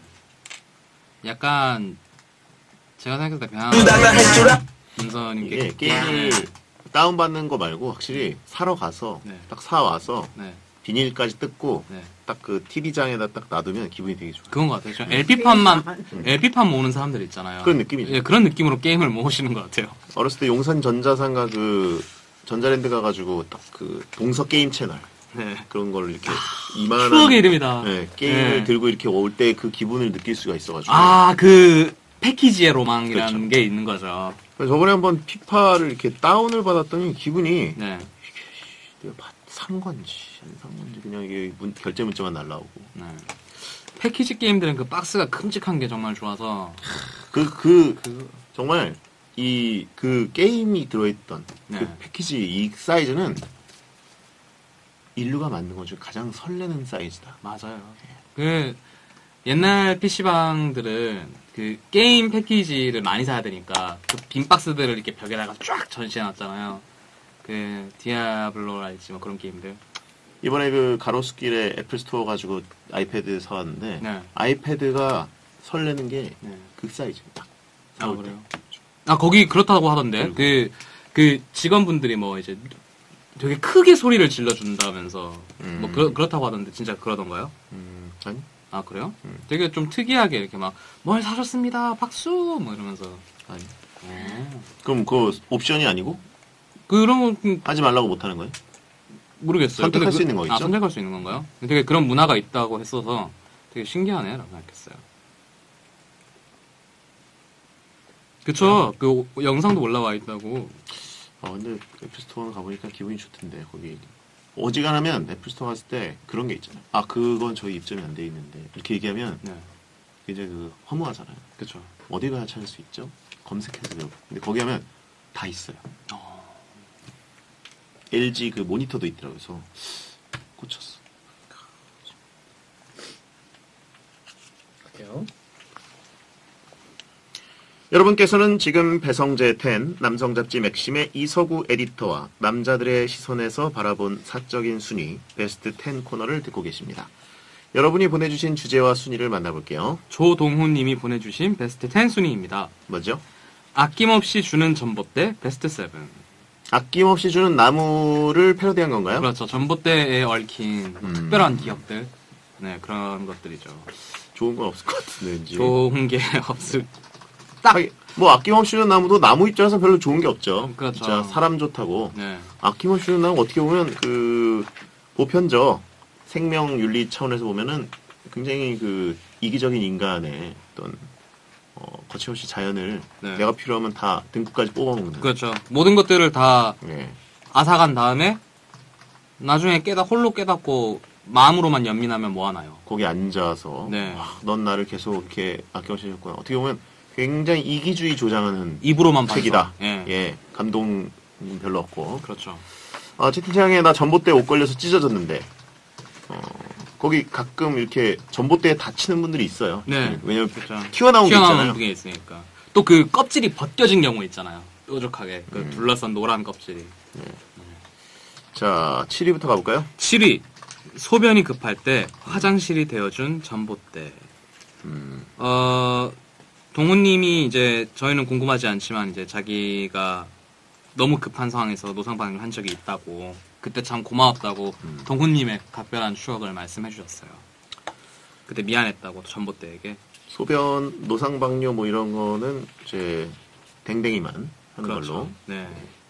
약간 제가 생각했을 때 그냥 문선님께 이게 게임을 다운받는 거 말고 확실히 사러 가서 네. 딱 사와서 네. 비닐까지 뜯고 네. 딱 그 TV장에다 딱 놔두면 기분이 되게 좋아요. 그건 것 같아요. 저 LP판 모으는 사람들 있잖아요. 그런 느낌이죠. 예, 그런 느낌으로 게임을 모으시는 것 같아요. 어렸을 때 용산 전자상가 그 전자랜드 가가지고 딱 그 동서 게임 채널 네. 그런 걸 이렇게 이만한 추억의 이름이다. 네, 게임을 네. 들고 이렇게 올 때 그 기분을 느낄 수가 있어가지고. 그 패키지의 로망이라는 그렇죠. 게 있는 거죠. 그래서 저번에 한번 피파를 이렇게 다운을 받았더니 기분이 네. 내가 산 건지 안 산 건지 그냥 이게 결제 문자만 날라오고. 네. 패키지 게임들은 그 박스가 큼직한 게 정말 좋아서 정말 그 게임이 들어있던 네. 그 패키지 이 사이즈는 인류가 만든 것 중 가장 설레는 사이즈다. 맞아요. 그 옛날 PC방들은 그 게임 패키지를 많이 사야 되니까 그 빈 박스들을 이렇게 벽에다가 쫙 전시해 놨잖아요. 그 디아블로랄지 뭐 그런 게임들. 이번에 그 가로수길에 애플 스토어 가지고 아이패드 사왔는데 네. 아이패드가 설레는 게 그 네. 사이즈입니다. 아, 그래요? 거기 그렇다고 하던데. 그 직원분들이 뭐 이제 되게 크게 소리를 질러준다면서 뭐 그렇다고 하던데 진짜 그러던가요? 아니. 아, 그래요? 되게 좀 특이하게 이렇게 막 뭘 사셨습니다. 박수! 뭐 이러면서. 아니. 그럼 그 옵션이 아니고 그런 하지 말라고 못 하는 거예요? 모르겠어요. 선택할 근데 수 있는 거 있죠? 선택할 수 있는 건가요? 되게 그런 문화가 있다고 했어서 되게 신기하네라고 생각했어요. 그쵸? 그 영상도 올라와 있다고. 근데 애플 스토어 가보니까 기분이 좋던데 거기 어지간하면 애플 스토어 갔을 때 그런 게 있잖아요. 그건 저희 입점이 안 돼 있는데 이렇게 얘기하면 굉장히 허무하잖아요. 그쵸? 어디 가야 찾을 수 있죠? 검색해서 배워. 근데 거기 하면 다 있어요. LG 그 모니터도 있더라고요. 그래서 꽂혔어. 갈게요. 여러분께서는 지금 배성재 10 남성 잡지 맥심의 이서구 에디터와 남자들의 시선에서 바라본 사적인 순위 베스트 10 코너를 듣고 계십니다. 여러분이 보내주신 주제와 순위를 만나볼게요. 조동훈님이 보내주신 베스트 10 순위입니다. 뭐죠? 아낌없이 주는 전봇대 베스트 7. 아낌없이 주는 나무를 패러디한 건가요? 그렇죠. 전봇대에 얽힌 특별한 기억들. 네, 그런 것들이죠. 좋은 건 없을 것 같은데 왠지. 좋은 게 없을. 뭐 아낌없이 주는 나무도 나무 입장에서 별로 좋은 게 없죠. 그렇죠. 진짜 사람 좋다고. 네. 아낌없이 주는 나무 어떻게 보면 그 보편적 생명윤리 차원에서 보면은 굉장히 그 이기적인 인간의 어떤 거침없이 자연을 네. 내가 필요하면 다 등급까지 뽑아먹는. 그렇죠. 모든 것들을 다 네. 앗아간 다음에 나중에 홀로 깨닫고 마음으로만 연민하면 뭐하나요? 거기 앉아서 네. 와, 넌 나를 계속 이렇게 아껴주셨구나. 셨구나 어떻게 보면 굉장히 이기주의 조장하는 입으로만 책이다. 예. 예, 감동 별로 없고. 그렇죠. 채팅창에 나 전봇대 옷 걸려서 찢어졌는데 거기 가끔 이렇게 전봇대에 다치는 분들이 있어요. 네. 왜냐면 그렇죠. 튀어나온 게 있잖아요. 게 있으니까. 또 그 껍질이 벗겨진 경우 있잖아요. 뾰족하게. 그 둘러싼 노란 kop질이. 자, 7위부터 가볼까요? 7위. 소변이 급할 때 화장실이 되어준 전봇대. 동훈님이 이제 저희는 궁금하지 않지만 이제 자기가 너무 급한 상황에서 노상방뇨를 한 적이 있다고 그때 참 고마웠다고 동훈님의 각별한 추억을 말씀해 주셨어요. 그때 미안했다고 전봇대에게. 소변, 노상방뇨 뭐 이런 거는 이제 댕댕이만 하는 그렇죠. 걸로. 네.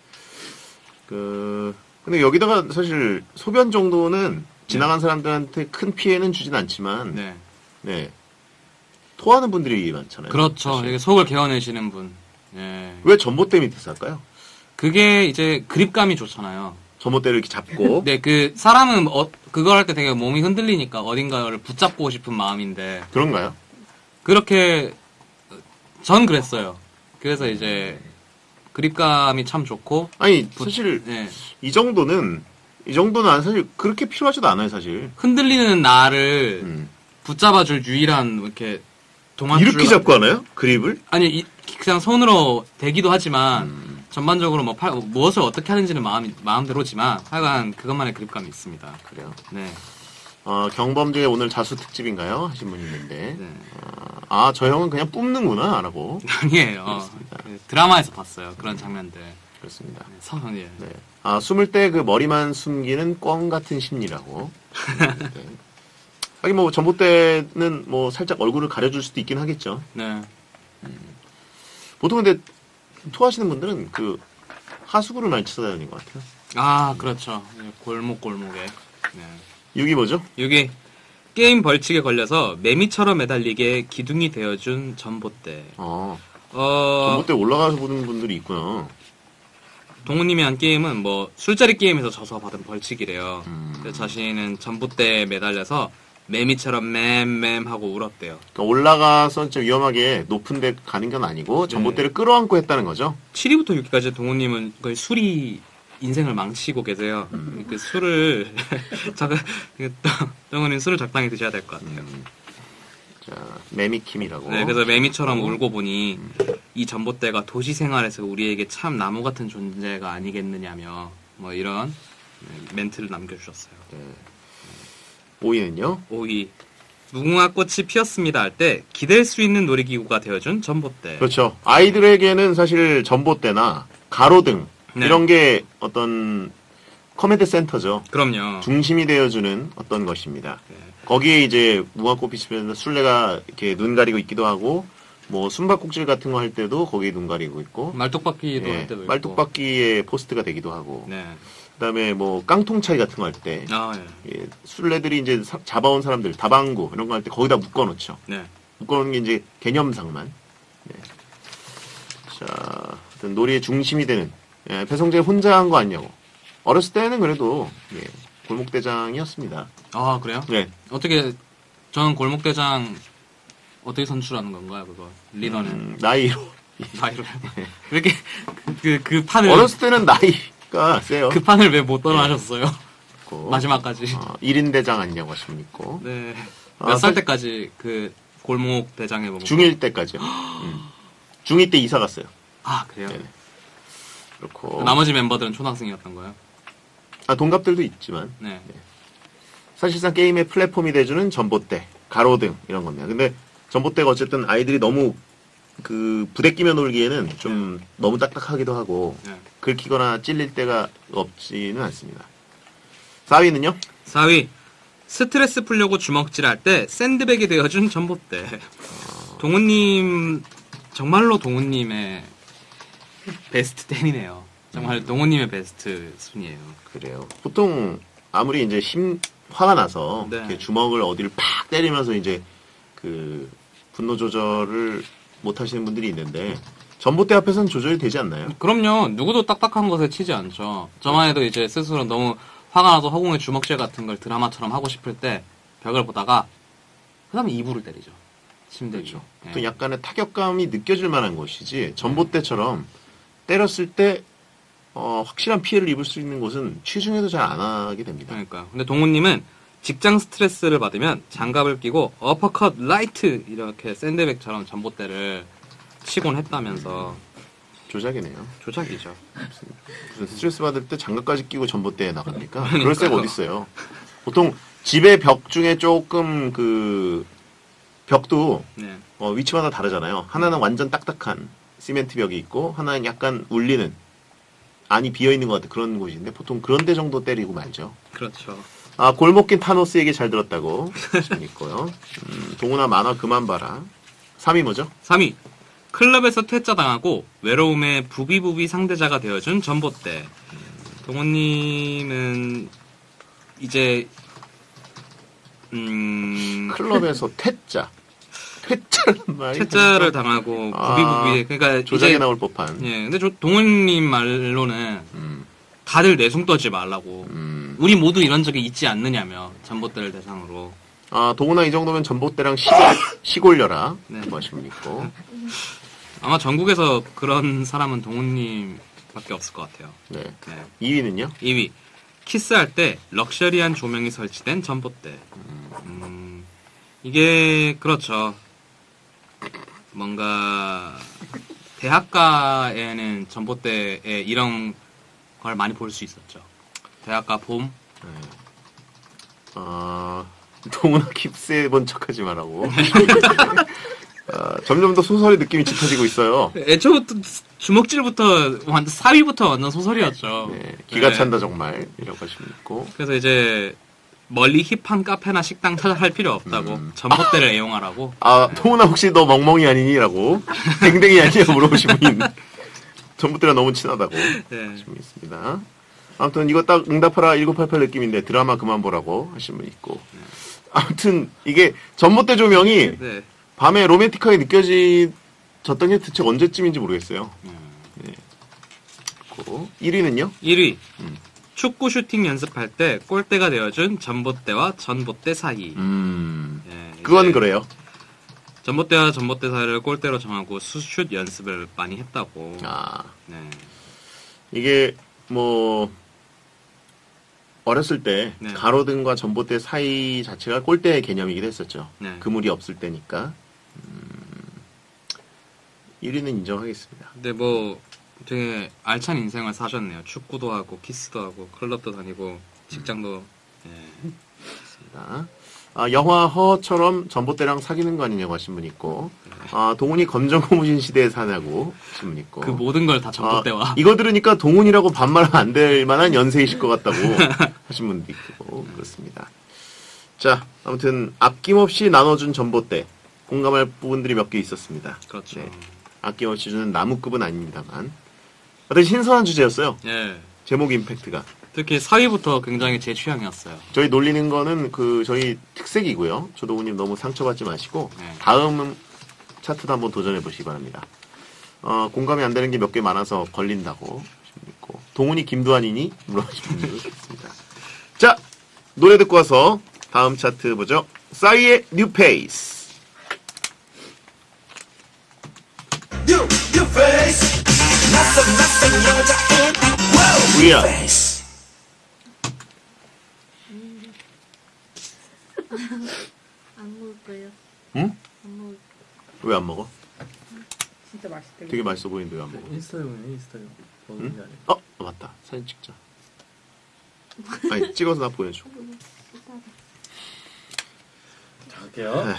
근데 여기다가 사실 소변 정도는 지나간 사람들한테 큰 피해는 주진 않지만 네. 네. 토하는 분들이 많잖아요. 그렇죠. 사실. 이게 속을 개어내시는 분. 예. 왜 전봇대 밑에서 할까요? 그게 이제 그립감이 좋잖아요. 전봇대를 이렇게 잡고 네, 그 사람은 그걸 할 때 되게 몸이 흔들리니까 어딘가를 붙잡고 싶은 마음인데 그런가요? 그렇게 전 그랬어요. 그래서 이제 그립감이 참 좋고 아니 사실 네. 이 정도는 사실 그렇게 필요하지도 않아요 사실. 흔들리는 나를 붙잡아줄 유일한 이렇게 동아줄 이렇게 잡고 하나요? 그립을? 아니 그냥 손으로 대기도 하지만 전반적으로 뭐 무엇을 어떻게 하는지는 마음대로지만 하여간 그것만의 그립감이 있습니다. 그래요. 네. 경범죄 오늘 자수 특집인가요? 하신 분이 있는데 네. 저 형은 그냥 뿜는구나 라고. 아니에요. 그렇습니다. 드라마에서 봤어요. 그런 장면들. 그렇습니다. 네, 성현이. 네. 숨을 때 그 머리만 숨기는 꽝 같은 심리라고. 네. 하긴 뭐 전봇대는 뭐 살짝 얼굴을 가려줄 수도 있긴 하겠죠. 네. 보통 근데 토하시는 분들은 그 하수구를 많이 찾아다니는 것 같아요. 아, 그렇죠. 골목골목에. 네. 6위 뭐죠? 6위. 게임 벌칙에 걸려서 매미처럼 매달리게 기둥이 되어준 전봇대. 전봇대 올라가서 보는 분들이 있구나. 동훈님이 한 게임은 뭐 술자리 게임에서 져서 받은 벌칙이래요. 그래서 자신은 전봇대에 매달려서 매미처럼 맴맴 하고 울었대요. 그러니까 올라가서 진짜 위험하게 높은 데 가는 건 아니고 전봇대를 끌어안고 했다는 거죠? 7위부터 6위까지 동훈님은 거의 술이 인생을 망치고 계세요. 그 술을 동훈님 술을 적당히 드셔야 될 것 같아요. 자, 매미킴이라고. 네, 그래서 매미처럼 울고 보니 이 전봇대가 도시 생활에서 우리에게 참 나무 같은 존재가 아니겠느냐며 뭐 이런 멘트를 남겨주셨어요. 네. 5위는요? 5위. 무궁화 꽃이 피었습니다 할 때 기댈 수 있는 놀이기구가 되어준 전봇대. 그렇죠. 아이들에게는 사실 전봇대나 가로등 네. 이런 게 어떤 커맨드 센터죠. 그럼요. 중심이 되어주는 어떤 것입니다. 네. 거기에 이제 무궁화꽃 피시면서 술래가 이렇게 눈 가리고 있기도 하고 뭐 숨바꼭질 같은 거 할 때도 거기에 눈 가리고 있고 말뚝박기도 할 때도 있고. 말뚝박기의 포스트가 되기도 하고 네. 그다음에 뭐 깡통차이 같은 거 할 때 술래들이 이제 잡아온 사람들 다방구 이런 거 할 때 거기다 묶어놓죠. 네. 묶어놓는 게 이제 개념상만. 네. 자, 어떤 놀이의 중심이 되는 배성재 혼자 한 거 아니냐고. 어렸을 때는 그래도 골목대장이었습니다. 아, 그래요? 네. 어떻게 저는 골목대장 어떻게 선출하는 건가요, 그거? 리더는 나이로. 나이로요. 왜 이렇게 그 판을 어렸을 때는 나이가 세요. 그 판을 왜 못 떠나셨어요? 마지막까지. 1인 대장 아니냐고 하십니까? 네. 몇 살 때까지 그 골목 대장에 먹은 중1 때까지요. 중2 때 이사 갔어요. 아 그래요? 네네. 그렇고 나머지 멤버들은 초등학생이었던 거예요? 동갑들도 있지만 네. 사실상 게임의 플랫폼이 돼주는 전봇대, 가로등 이런 겁니다. 근데 전봇대가 어쨌든 아이들이 너무 그 부대 끼며 놀기에는 좀 너무 딱딱하기도 하고 네. 긁히거나 찔릴 때가 없지는 않습니다. 4위는요? 4위 스트레스 풀려고 주먹질할 때 샌드백이 되어준 전봇대. 동훈님 정말로 동훈님의 베스트 10이네요. 정말 동훈님의 베스트 순이에요. 그래요. 보통 아무리 이제 화가 나서 네. 이렇게 주먹을 어디를 팍 때리면서 이제 그 분노 조절을 못 하시는 분들이 있는데 전봇대 앞에서는 조절이 되지 않나요? 그럼요. 누구도 딱딱한 것에 치지 않죠. 저만 해도 이제 스스로 너무 화가 나서 허공에 주먹질 같은 걸 드라마처럼 하고 싶을 때 벽을 보다가 그 다음에 이불을 때리죠. 침대 위로. 또 약간의 타격감이 느껴질 만한 곳이지 전봇대처럼 때렸을 때 확실한 피해를 입을 수 있는 곳은 취중에도 잘 안 하게 됩니다. 그러니까요. 근데 동훈님은 직장 스트레스를 받으면 장갑을 끼고 어퍼컷 라이트 이렇게 샌드백처럼 전봇대를 치곤 했다면서 조작이네요. 조작이죠. 무슨 스트레스 받을 때 장갑까지 끼고 전봇대에 나갑니까? 그러니까요. 그럴 새가 어딨어요. 보통 집의 벽 중에 조금 그 벽도 네. 위치마다 다르잖아요. 하나는 완전 딱딱한 시멘트 벽이 있고 하나는 약간 울리는 안이 비어있는 것 같은 그런 곳인데 보통 그런 데 정도 때리고 말죠. 그렇죠. 골목긴 타노스 얘기 잘 들었다고 있고요. 동훈아 만화 그만 봐라. 3위 뭐죠? 3위. 클럽에서 퇴짜당하고 외로움의 부비부비 상대자가 되어준 전봇대. 동훈님은 이제 클럽에서 퇴짜라는 말이 퇴짜를 당하고 부비부비 그러니까 조작에 이제, 나올 법한. 예. 근데 동훈님 말로는 다들 내숭 떠지 말라고. 우리 모두 이런 적이 있지 않느냐며 전봇대를 대상으로. 동훈아 이 정도면 전봇대랑 시골려라. 네. 말씀 있고. 아마 전국에서 그런 사람은 동훈님밖에 없을 것 같아요. 네. 네. 2위는요? 2위. 키스할 때 럭셔리한 조명이 설치된 전봇대. 이게 그렇죠. 뭔가 대학가에는 전봇대에 이런 걸 많이 볼 수 있었죠. 대학가 봄. 동훈아 깁스해 본 척하지 말라고. 점점 더 소설의 느낌이 짙어지고 있어요. 애초부터 주먹질부터 완전 4위부터 완전 소설이었죠. 네, 기가 네. 찬다 정말 이라고 하시면 있고. 그래서 이제 멀리 힙한 카페나 식당 찾아갈 필요 없다고 전봇대를 애용하라고. 동훈아 혹시 너 멍멍이 아니니라고 댕댕이 아니냐 물어보신 분이 전봇대랑 너무 친하다고 네. 하시면 있습니다. 아무튼 이거 딱 응답하라 1988 느낌인데 드라마 그만 보라고 하시면 있고. 아무튼 이게 전봇대 조명이 네. 밤에 로맨틱하게 느껴졌던 게 대체 언제쯤인지 모르겠어요. 네. 1위는요? 1위. 축구 슈팅 연습할 때 골대가 되어준 전봇대와 전봇대 사이. 네, 그건 그래요. 전봇대와 전봇대 사이를 골대로 정하고 슛 연습을 많이 했다고. 네. 이게 뭐 어렸을 때 네. 가로등과 전봇대 사이 자체가 골대의 개념이기도 했었죠. 네. 그물이 없을 때니까. 1위는 인정하겠습니다. 근데 뭐 되게 알찬 인생을 사셨네요. 축구도 하고 키스도 하고 클럽도 다니고 직장도. 네. 영화 허처럼 전봇대랑 사귀는 거 아니냐고 하신 분 있고, 동훈이 검정고무신 시대에 사냐고 하신 분 있고. 그 모든 걸 다 전봇대와. 이거 들으니까 동훈이라고 반말하면 안 될 만한 연세이실 것 같다고 하신 분도 있고 그렇습니다. 자, 아무튼 아낌없이 나눠준 전봇대 공감할 부분들이 몇 개 있었습니다. 그렇죠. 네. 아낌없이 주는 나무급은 아닙니다만 어떤 신선한 주제였어요. 예. 제목 임팩트가. 특히 4위부터 굉장히 제 취향이었어요. 저희 놀리는 거는 저희 특색이고요. 조동훈님 너무 상처받지 마시고 네. 다음 차트도 한번 도전해 보시기 바랍니다. 공감이 안 되는 게 몇 개 많아서 걸린다고 있고 동훈이 김두한이니 물어보시면 되겠습니다. 자, 노래 듣고 와서 다음 차트 보죠. 싸이의 뉴 페이스. 우리야. 안 먹을 거예요. 응? 안 먹을. 왜 안 먹어? 진짜 맛있대. 되게 맛있어 보이는데요, 한번. 인스타용이네, 인스타용. 먹는 게 아니고. 맞다. 사진 찍자. 아니, 찍어서 나 보여줘. 자, 갈게요.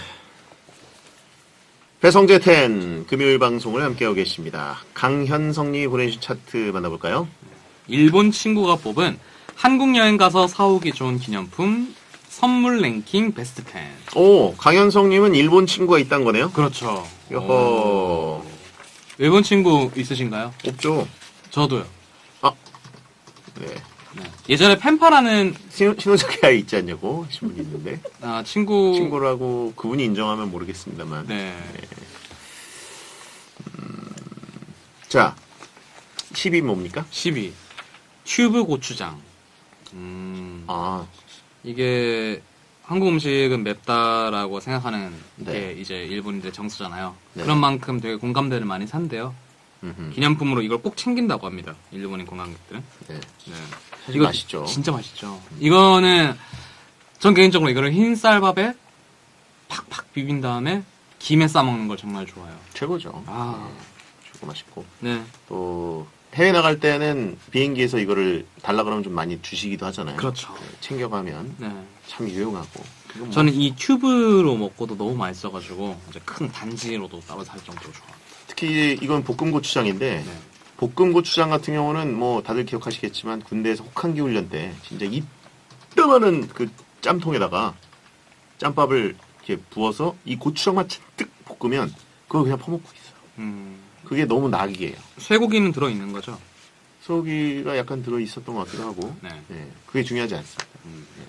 배성재 10 금요일 방송을 함께하고 계십니다. 강현성님이 보내주신 차트 만나볼까요? 일본 친구가 뽑은 한국 여행 가서 사오기 좋은 기념품 선물 랭킹 베스트 10. 오, 강현성님은 일본 친구가 있다는 거네요? 그렇죠. 여허. 일본 친구 있으신가요? 없죠. 저도요. 네. 네. 예전에 펜파라는 신호자기 아이 있지 않냐고 하신 분이 있는데. 친구라고 그분이 인정하면 모르겠습니다만. 네. 자, 10위 뭡니까? 10위. 튜브 고추장. 이게 한국 음식은 맵다라고 생각하는 네. 게 이제 일본인들의 정서잖아요. 네. 그런 만큼 되게 공감대를 많이 산대요. 기념품으로 이걸 꼭 챙긴다고 합니다. 일본인 관광객들은. 네. 네. 사실 맛있죠. 진짜 맛있죠. 이거는 전 개인적으로 이거를 흰 쌀밥에 팍팍 비빈 다음에 김에 싸먹는 걸 정말 좋아해요. 최고죠. 아, 최고 맛있고. 네. 또 해외 나갈 때는 비행기에서 이거를 달라 그러면 좀 많이 주시기도 하잖아요. 그렇죠. 챙겨가면 네. 참 유용하고. 저는 이 튜브로 먹고도 너무 맛있어가지고 이제 큰 단지로도 따로 살 정도로 좋아합니다. 특히 이건 볶음 고추장인데 네. 볶음 고추장 같은 경우는 뭐 다들 기억하시겠지만 군대에서 혹한기 훈련 때 진짜 이따만한 그 짬통에다가 짬밥을 이렇게 부어서 이 고추장만 잔뜩 볶으면 그걸 그냥 퍼먹고 있어요. 그게 너무 낙이에요. 쇠고기는 들어있는 거죠? 소고기가 약간 들어있었던 것 같기도 하고. 네. 네, 그게 중요하지 않습니다. 네.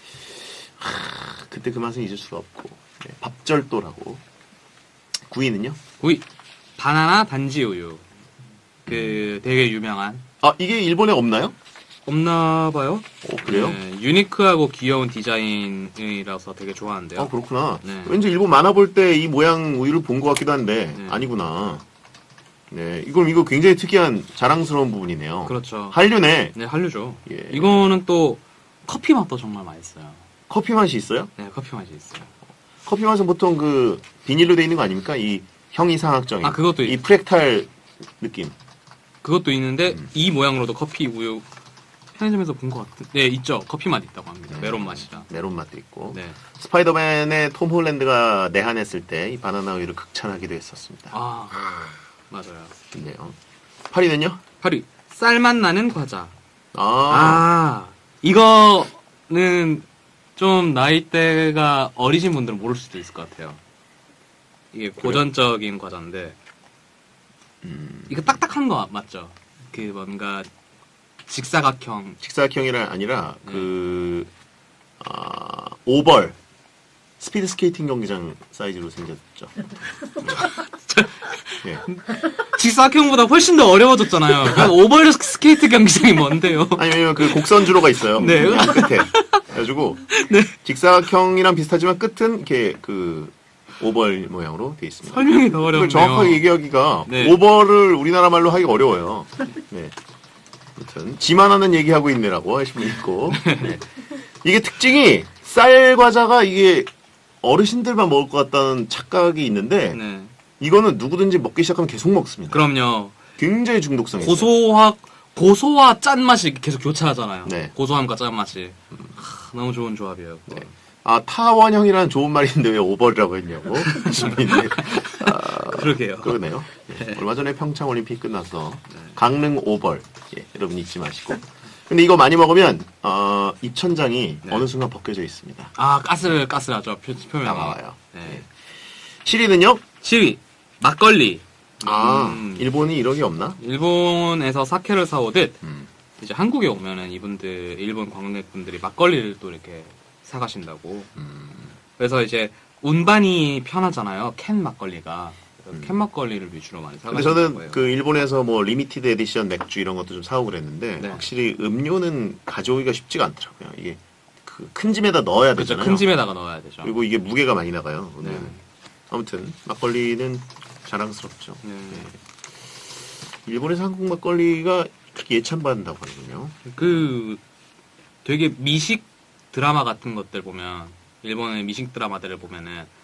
그때 그 맛은 잊을 수가 없고. 네, 밥절도라고. 9위는요? 9위. 바나나 단지 우유. 그 되게 유명한. 이게 일본에 없나요? 없나 봐요? 그래요? 네, 유니크하고 귀여운 디자인이라서 되게 좋아하는데요. 그렇구나. 네. 왠지 일본 만화 볼 때 이 모양 우유를 본 것 같기도 한데 네. 아니구나. 네, 이거 굉장히 특이한 자랑스러운 부분이네요. 그렇죠. 한류네. 네, 한류죠. 예. 이거는 또 커피 맛도 정말 맛있어요. 커피 맛이 있어요? 네, 커피 맛이 있어요. 커피 맛은 보통 그 비닐로 돼 있는 거 아닙니까? 이 형이상학적인. 그것도 이 프랙탈 느낌. 그것도 있는데 이 모양으로도 커피 우유 편의점에서 본 것 같은. 네, 있죠. 커피 맛 있다고 합니다. 메론 맛이라. 메론 맛도 있고. 네. 스파이더맨의 톰 홀랜드가 내한했을 때 이 바나나 우유를 극찬하기도 했었습니다. 맞아요. 좋네요. 8위는요? 8위. 쌀맛 나는 과자. 아. 이거는 좀 나이대가 어리신 분들은 모를 수도 있을 것 같아요. 이게 고전적인 과자인데, 이거 딱딱한 거 맞죠? 그 뭔가 직사각형. 직사각형이 아니라 오벌 스피드 스케이팅 경기장 사이즈로 생겼죠. 네. 직사각형보다 훨씬 더 어려워졌잖아요. 오벌 스케이트 경기장이 뭔데요? 아니면 그 곡선주로가 있어요. 네. 끝에. 그래가지고 네. 직사각형이랑 비슷하지만 끝은 이렇게 그 오벌 모양으로 돼 있습니다. 설명이 더 어렵네요. 정확하게 얘기하기가 네. 오벌을 우리나라 말로 하기가 어려워요. 네. 아무튼 지만하는 얘기하고 있네라고 하신 분 있고. 네. 이게 특징이 쌀 과자가 이게 어르신들만 먹을 것 같다는 착각이 있는데 네. 이거는 누구든지 먹기 시작하면 계속 먹습니다. 그럼요. 굉장히 중독성이 있어요. 고소와 짠맛이 계속 교차하잖아요. 네. 고소함과 짠맛이. 너무 좋은 조합이에요. 네. 타원형이라는 좋은 말인데 왜 오벌이라고 했냐고 하신 분이 있네요. 그러게요. 그러네요. 네. 얼마 전에 평창 올림픽 끝나서 강릉 오벌. 예, 여러분 잊지 마시고. 근데 이거 많이 먹으면 입천장이 어느 순간 벗겨져 있습니다. 까슬하죠. 표면이. 나와요. 네. 7위는요? 7위. 막걸리. 일본이 이런 게 없나? 일본에서 사케를 사오듯 이제 한국에 오면은 일본 관광객분들이 막걸리를 또 이렇게 사가신다고. 그래서 이제 운반이 편하잖아요. 캔 막걸리가. 캔 막걸리를 위주로 많이 근데 사가신다고 저는 해요. 그 일본에서 뭐 리미티드 에디션 맥주 이런 것도 좀 사오고 그랬는데 네. 확실히 음료는 가져오기가 쉽지가 않더라고요. 이게 그 큰 짐에다 넣어야 그렇죠. 되잖아요. 큰 짐에다가 넣어야 되죠. 그리고 이게 무게가 많이 나가요. 네. 아무튼 막걸리는 자랑스럽죠. 네. 네. 일본에서 한국 막걸리가 그렇게 예찬받는다고 하는군요. 그 되게 미식 드라마 같은 것들 보면 일본의 미식 드라마들을 보면은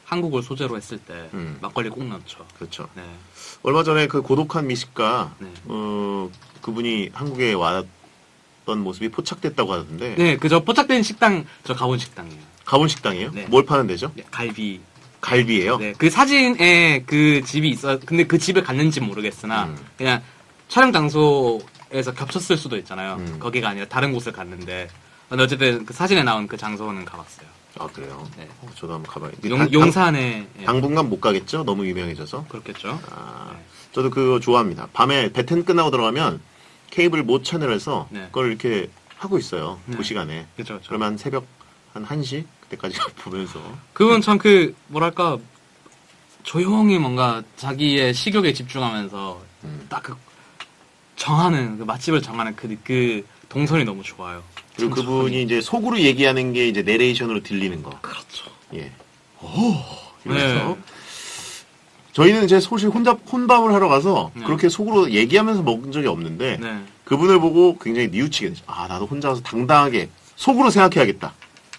한국을 소재로 했을 때 음. 막걸리 꼭 넣죠. 그렇죠. 네. 얼마 전에 그 고독한 미식가 네. 그분이 한국에 왔던 모습이 포착됐다고 하던데 네, 그저 포착된 식당 저 가본 식당이에요. 가본 식당이에요? 네. 뭘 파는 데죠? 네, 갈비. 갈비예요. 네, 그 사진에 그 집이 있어. 근데 그 집을 갔는지 모르겠으나 그냥 촬영 장소에서 겹쳤을 수도 있잖아요. 거기가 아니라 다른 곳을 갔는데. 근데 어쨌든 그 사진에 나온 그 장소는 가봤어요. 아 그래요? 네. 저도 한번 가봐요. 용산에 예, 당분간 못 가겠죠? 너무 유명해져서. 그렇겠죠. 아, 네. 저도 그거 좋아합니다. 밤에 배텐 끝나고 들어가면 케이블 모 채널에서 네. 그걸 이렇게 하고 있어요. 네. 그 시간에. 그렇죠. 그러면 새벽 한 1시? 그때까지 보면서. 그건 참 그 뭐랄까 조용히 뭔가 자기의 식욕에 집중하면서 딱 그 정하는 그 맛집을 정하는 그 동선이 너무 좋아요. 그리고 참 그분이 이제 속으로 얘기하는 게 이제 내레이션으로 들리는 거. 그렇죠. 예. 이러면서. 네. 저희는 이제 사실 혼밥을 하러 가서 네. 그렇게 속으로 얘기하면서 먹은 적이 없는데 네. 그분을 보고 굉장히 뉘우치게 되죠. 아, 나도 혼자 와서 당당하게 속으로 생각해야겠다.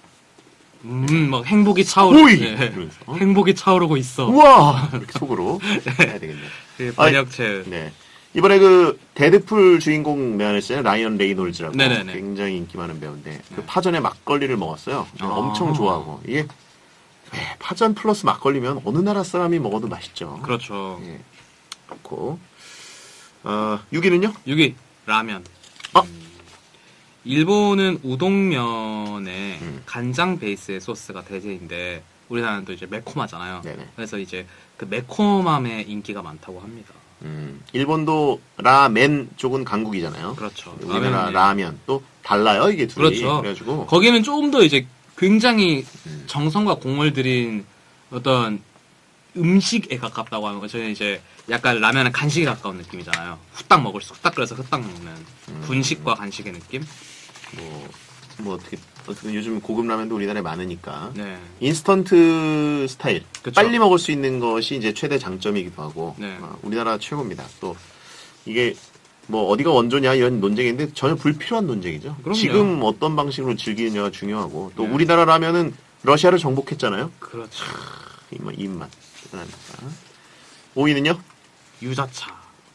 막 행복이 차오르. 오이! 네. 이러면서. 행복이 차오르고 있어. 우와! 이렇게 속으로 해야 되겠네. 그 번역체. 네. 이번에 그 데드풀 주인공 배우였어요. 라이언 레이놀즈라고. 네네네. 굉장히 인기 많은 배우인데 그 파전에 막걸리를 먹었어요. 엄청 좋아하고. 이게 파전 플러스 막걸리면 어느 나라 사람이 먹어도 맛있죠. 그렇죠. 예. 그렇고 6위는요? 6위 라면. 아! 일본은 우동면에 간장 베이스의 소스가 대세인데 우리나라는 또 이제 매콤하잖아요. 네네. 그래서 이제 그 매콤함에 인기가 많다고 합니다. 일본도 라멘 쪽은 강국이잖아요. 그렇죠. 우리나라 라면이- 라면 또 달라요 이게 둘이. 그렇죠. 그래가지고 거기는 조금 더 이제 굉장히 정성과 공을 들인 어떤 음식에 가깝다고 하는 거. 저희는 이제 약간 라면은 간식에 가까운 느낌이잖아요. 후딱 먹을 수, 후딱 끓여서 후딱 먹는 분식과 간식의 느낌. 뭐 어떻게 요즘 고급 라면도 우리나라에 많으니까 네. 인스턴트 스타일 그쵸. 빨리 먹을 수 있는 것이 이제 최대 장점이기도 하고 네. 우리나라 최고입니다. 또 이게 뭐 어디가 원조냐 이런 논쟁인데 전혀 불필요한 논쟁이죠. 그럼요. 지금 어떤 방식으로 즐기느냐가 중요하고 또 네. 우리나라 라면은 러시아를 정복했잖아요. 그렇죠. 이 입맛 대단합니다. 5위는요? 유자차.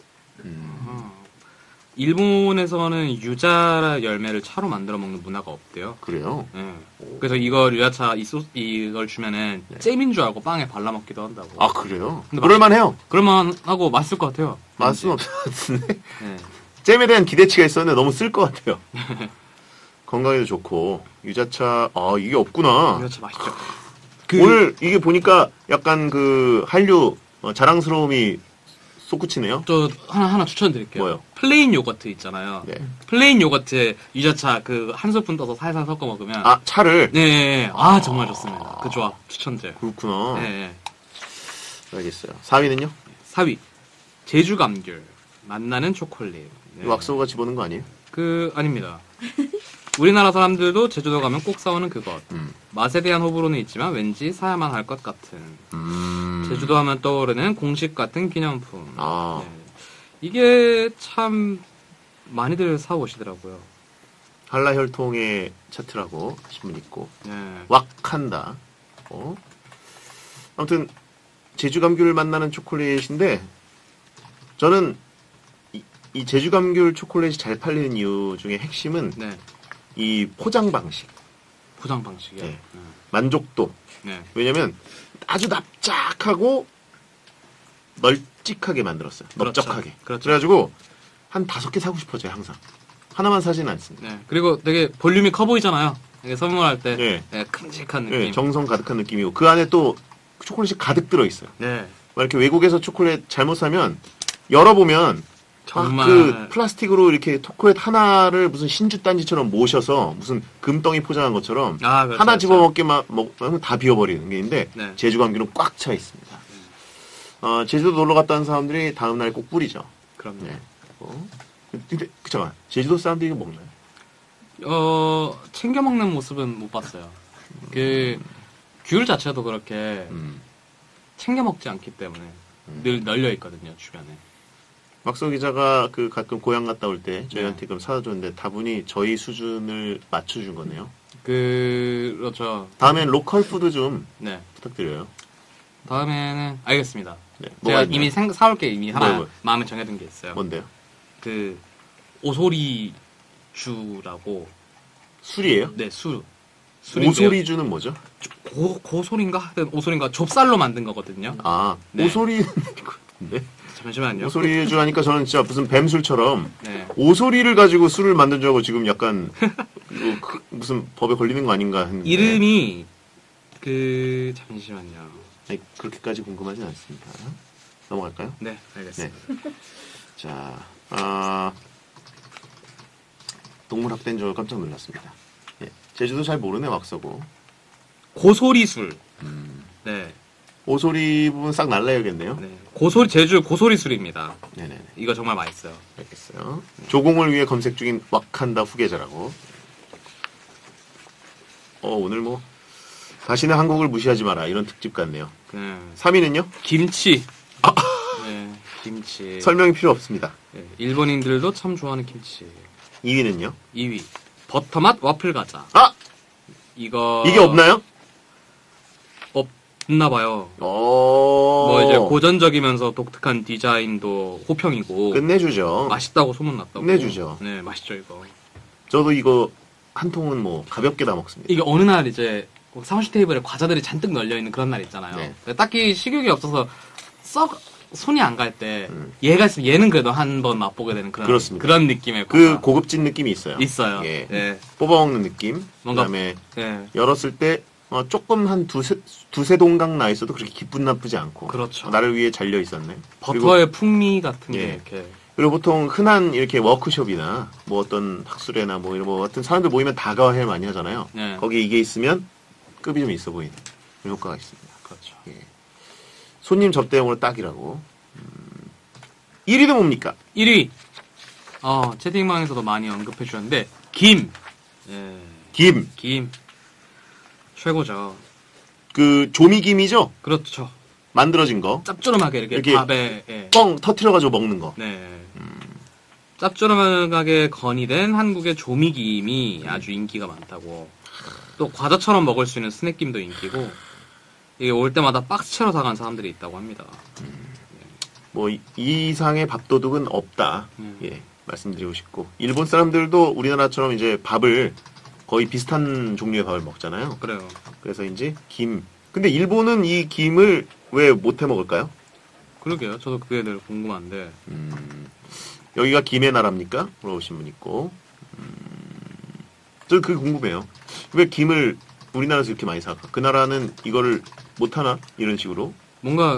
일본에서는 유자 열매를 차로 만들어 먹는 문화가 없대요. 그래요? 네. 그래서 이걸 유자차 이걸 주면은 잼인 줄 알고 빵에 발라 먹기도 한다고. 아 그래요? 근데 그럴만해요. 그럴만 하고 맛있을 것 같아요. 맛은 없을 것 같은데 네. 잼에 대한 기대치가 있었는데 너무 쓸 것 같아요. 건강에도 좋고 유자차 이게 없구나. 유자차 맛있죠. 오늘 이게 보니까 약간 그 한류 자랑스러움이 솟구치네요. 저 하나 추천드릴게요. 뭐요? 플레인 요거트 있잖아요. 네. 플레인 요거트에 유자차 그 한 스푼 떠서 살살 섞어 먹으면 아 차를 네. 정말 좋습니다. 그 조합 추천드려요. 그렇구나. 네. 알겠어요. 4위는요? 4위 제주 감귤 만나는 초콜릿. 네. 왁소가 집어넣은 거 아니에요? 아닙니다. 우리나라 사람들도 제주도 가면 꼭 사오는 그것. 맛에 대한 호불호는 있지만 왠지 사야만 할 것 같은. 제주도 하면 떠오르는 공식 같은 기념품. 아. 네. 이게 참 많이들 사오시더라고요. 한라혈통의 차트라고 하신 분 있고 네. 왁한다. 아무튼 제주 감귤을 만나는 초콜릿인데 저는 이 제주 감귤 초콜릿이 잘 팔리는 이유 중에 핵심은 네. 이 포장 방식, 포장 방식이요. 네. 만족도. 네. 왜냐면 아주 납작하고 널찍하게 만들었어요. 그렇죠. 넓적하게. 그렇죠. 그래가지고 한 5개 사고 싶어져요 항상. 하나만 사지는 않습니다. 네. 그리고 되게 볼륨이 커 보이잖아요. 이게 선물할 때 네. 네, 큼직한 느낌. 네, 정성 가득한 느낌이고 그 안에 또 초콜릿이 가득 들어있어요. 네. 막 이렇게 외국에서 초콜릿 잘못 사면 열어보면 정말 그 플라스틱으로 이렇게 초콜릿 하나를 무슨 신주 딴지처럼 모셔서 무슨 금덩이 포장한 것처럼 그렇죠, 하나 그렇죠. 집어먹기만 먹으면 다 비워버리는 게 있는데 네. 제주 감귤은 꽉 차 있습니다. 제주도 놀러 갔다 온 사람들이 다음날 꼭 뿌리죠. 그럼요. 네. 근데 잠깐 제주도 사람들이 이거 먹나요? 챙겨 먹는 모습은 못 봤어요. 그 귤 자체도 그렇게 챙겨 먹지 않기 때문에 늘 널려 있거든요 주변에. 막서 기자가 그 가끔 고향 갔다 올 때 저희한테 그럼 사다 줬는데 다분히 저희 수준을 맞춰준 거네요. 그렇죠. 다음엔 로컬 푸드 좀 네. 부탁드려요. 다음에는 알겠습니다. 네, 제가 뭐가 있나요? 이미 사올 게 이미 하나 뭐. 마음에 정해둔 게 있어요. 뭔데요? 그 오소리주라고. 술이에요? 네, 술인데요. 오소리주는 뭐죠? 고소리인가? 하여튼 오소리인가 좁쌀로 만든 거거든요. 아, 네. 오소리는 네. 잠시만요. 오소리주 하니까 저는 진짜 무슨 뱀술처럼 네. 오소리를 가지고 술을 만든 줄 알고 지금 약간 무슨 법에 걸리는 거 아닌가 했는데 이름이 잠시만요. 아니, 그렇게까지 궁금하진 않습니다. 넘어갈까요? 네, 알겠습니다. 자, 동물학대인 줄 깜짝 놀랐습니다. 예, 제주도 잘 모르네 왁서고. 고소리술. 네. 오소리 부분 싹 날라야겠네요. 네. 제주 고소리술입니다. 네네네. 이거 정말 맛있어요. 알겠어요. 조공을 위해 검색 중인 와칸다 후계자라고. 오늘 뭐 다시는 한국을 무시하지 마라 이런 특집 같네요. 3위는요? 김치. 네, 김치. 설명이 필요 없습니다. 네, 일본인들도 참 좋아하는 김치. 2위는요? 2위. 버터맛 와플 과자. 이게 없나요? 없나 봐요. 뭐 이제 고전적이면서 독특한 디자인도 호평이고. 끝내주죠. 맛있다고 소문났다고. 끝내주죠. 네, 맛있죠, 이거. 저도 이거 한 통은 뭐 가볍게 다 먹습니다. 이게 어느 날 이제 사무실 테이블에 과자들이 잔뜩 널려있는 그런 날 있잖아요. 네. 딱히 식욕이 없어서 손이 안 갈 때 얘가 있으면 얘는 그래도 한 번 맛보게 되는 그런 느낌의 그 고급진 느낌이 있어요. 있어요. 예. 네. 뽑아먹는 느낌. 그다음에 네. 열었을 때 조금 한 두세 동강 나 있어도 그렇게 기분 나쁘지 않고. 그렇죠. 나를 위해 잘려 있었네. 버터의 풍미 같은 게 이렇게. 그리고 보통 흔한 이렇게 워크숍이나 뭐 어떤 학술회나 뭐 이런 뭐 같은 사람들 모이면 다과회를 많이 하잖아요. 네. 거기에 이게 있으면 급이 좀 있어 보이는 그런 효과가 있습니다. 그렇죠. 예. 손님 접대용으로 딱이라고. 1위도 뭡니까? 1위. 채팅방에서도 많이 언급해 주셨는데 김. 예. 김. 최고죠. 그 조미김이죠? 그렇죠. 만들어진 거. 짭조름하게 이렇게 밥에 뻥 터트려가지고 먹는 거. 네. 짭조름하게 건의된 한국의 조미김이 아주 인기가 많다고. 또 과자처럼 먹을 수 있는 스낵김도 인기고. 이게 올 때마다 박스채로 사간 사람들이 있다고 합니다. 뭐 이 이상의 밥도둑은 없다. 예, 말씀드리고 싶고 일본 사람들도 우리나라처럼 이제 밥을 거의 비슷한 종류의 밥을 먹잖아요. 그래요. 그래서 이제 김. 근데 일본은 이 김을 왜 못해 먹을까요? 그러게요. 저도 그게 늘 궁금한데. 여기가 김의 나라입니까? 물어보신 분 있고. 저 그게 궁금해요. 왜 김을 우리나라에서 이렇게 많이 사갈까? 그 나라는 이거를 못하나? 이런 식으로. 뭔가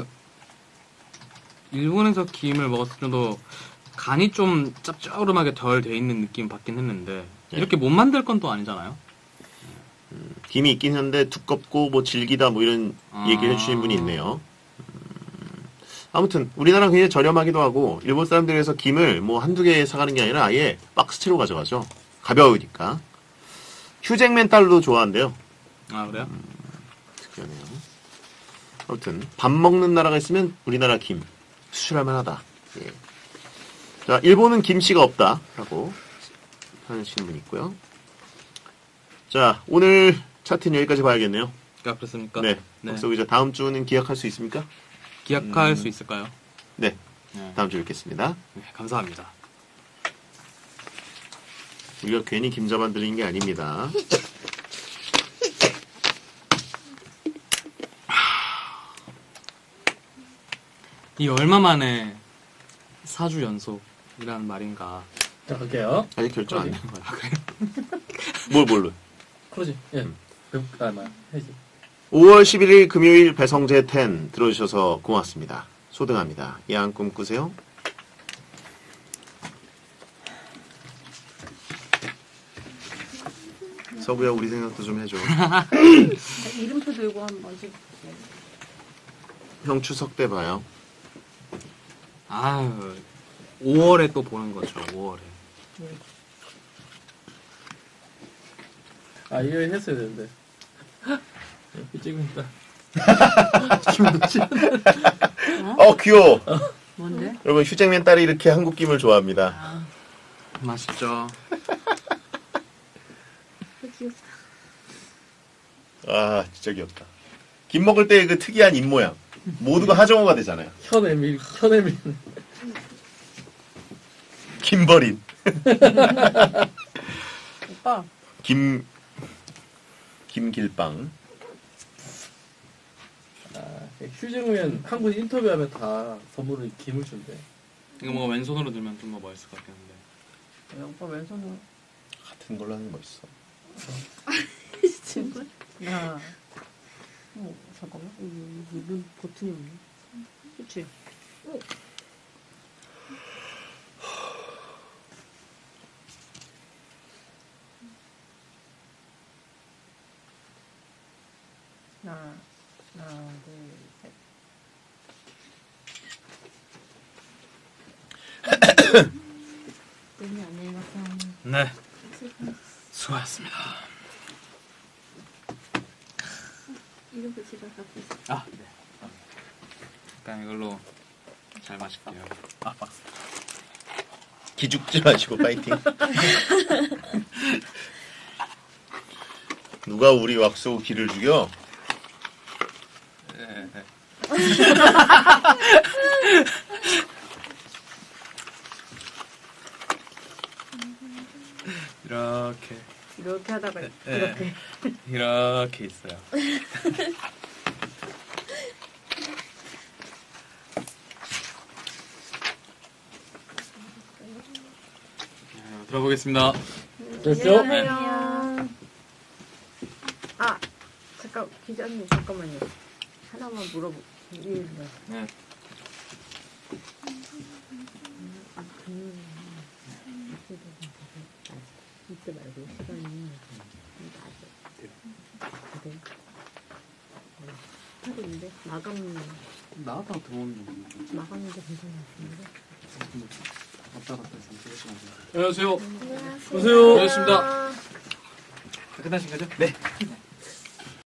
일본에서 김을 먹었을 때도 간이 좀 짭조름하게 덜 돼 있는 느낌 받긴 했는데 이렇게 못 만들 건 또 아니잖아요. 김이 있긴 한데 두껍고 뭐 질기다 뭐 이런 얘기를 해주시는 분이 있네요. 아무튼 우리나라는 굉장히 저렴하기도 하고 일본 사람들에서 김을 뭐 한두 개 사가는 게 아니라 아예 박스채로 가져가죠. 가벼우니까. 휴잭맨 딸도 좋아한대요. 아 그래요? 특이하네요. 아무튼 밥 먹는 나라가 있으면 우리나라 김 수출할 만하다. 예. 자, 일본은 김씨가 없다라고 하시는 분 있고요. 자, 오늘 차트는 여기까지 봐야겠네요. 그렇습니까? 네. 박서 기자 다음 주는 기약할 수 있습니까? 기약할 수 있을까요? 네. 다음 주에 뵙겠습니다. 네, 감사합니다. 우리가 괜히 김자반 드리는 게 아닙니다. 이 얼마 만에 4주 연속이라는 말인가. 자, 갈게요. 아직 결정 안 된 거야. 뭘로? 크로지. 예. 해지. 5월 11일 금요일 배성재 10 들어주셔서 고맙습니다. 소등합니다. 야한 꿈 꾸세요. 서구야 우리 생각도 좀 해줘. 이름표 들고 한 번씩. 형 추석 때 봐요. 아유 5월에 또 보는 거죠. 5월에. 아 이거 했어야 되는데. 찍으니까. 귀여워. 뭔데? 여러분 휴잭맨 딸이 이렇게 한국김을 좋아합니다. 맛있죠. 아 진짜 귀엽다. 김 먹을 때 그 특이한 입 모양. 모두가 하정우가 되잖아요. 현에밀. 김버린. 오빠. 김길빵. 휴즈면 한국 인터뷰하면 다 선물을 김을 준대. 이거 뭔가 왼손으로 들면 좀 더 멋있을 것 같긴 한데. 오빠 왼손으로. 같은 걸로 하는 거 멋있어. 친구? 야. 잠깐만. 눈 버튼이 없네. 그치? 하나, 둘, 셋. 네. 수고하셨습니다. 이름도 제가 갖고 있어요. 아, 네. 약간 이걸로 잘 마실게요. 아, 박스. 기죽지 마시고 파이팅. 누가 우리 왁소 기를 죽여? 네, 네. 이렇게 하다가 네, 이렇게. 이렇게 있어요. 들어보겠습니다. 됐죠? 안녕하세요. 아, 잠깐 기자님 잠깐만요. 하나만 물어볼게요. 네. 이때 말고 시간이 낮에. 축하드린데 나왔다 들어오는 마감인데 괜찮으신데? 왔다 갔다 했으면 3시간 정도. 안녕하세요. 안녕하세요. 오세요. 고맙습니다. 끝나신 거죠? 네.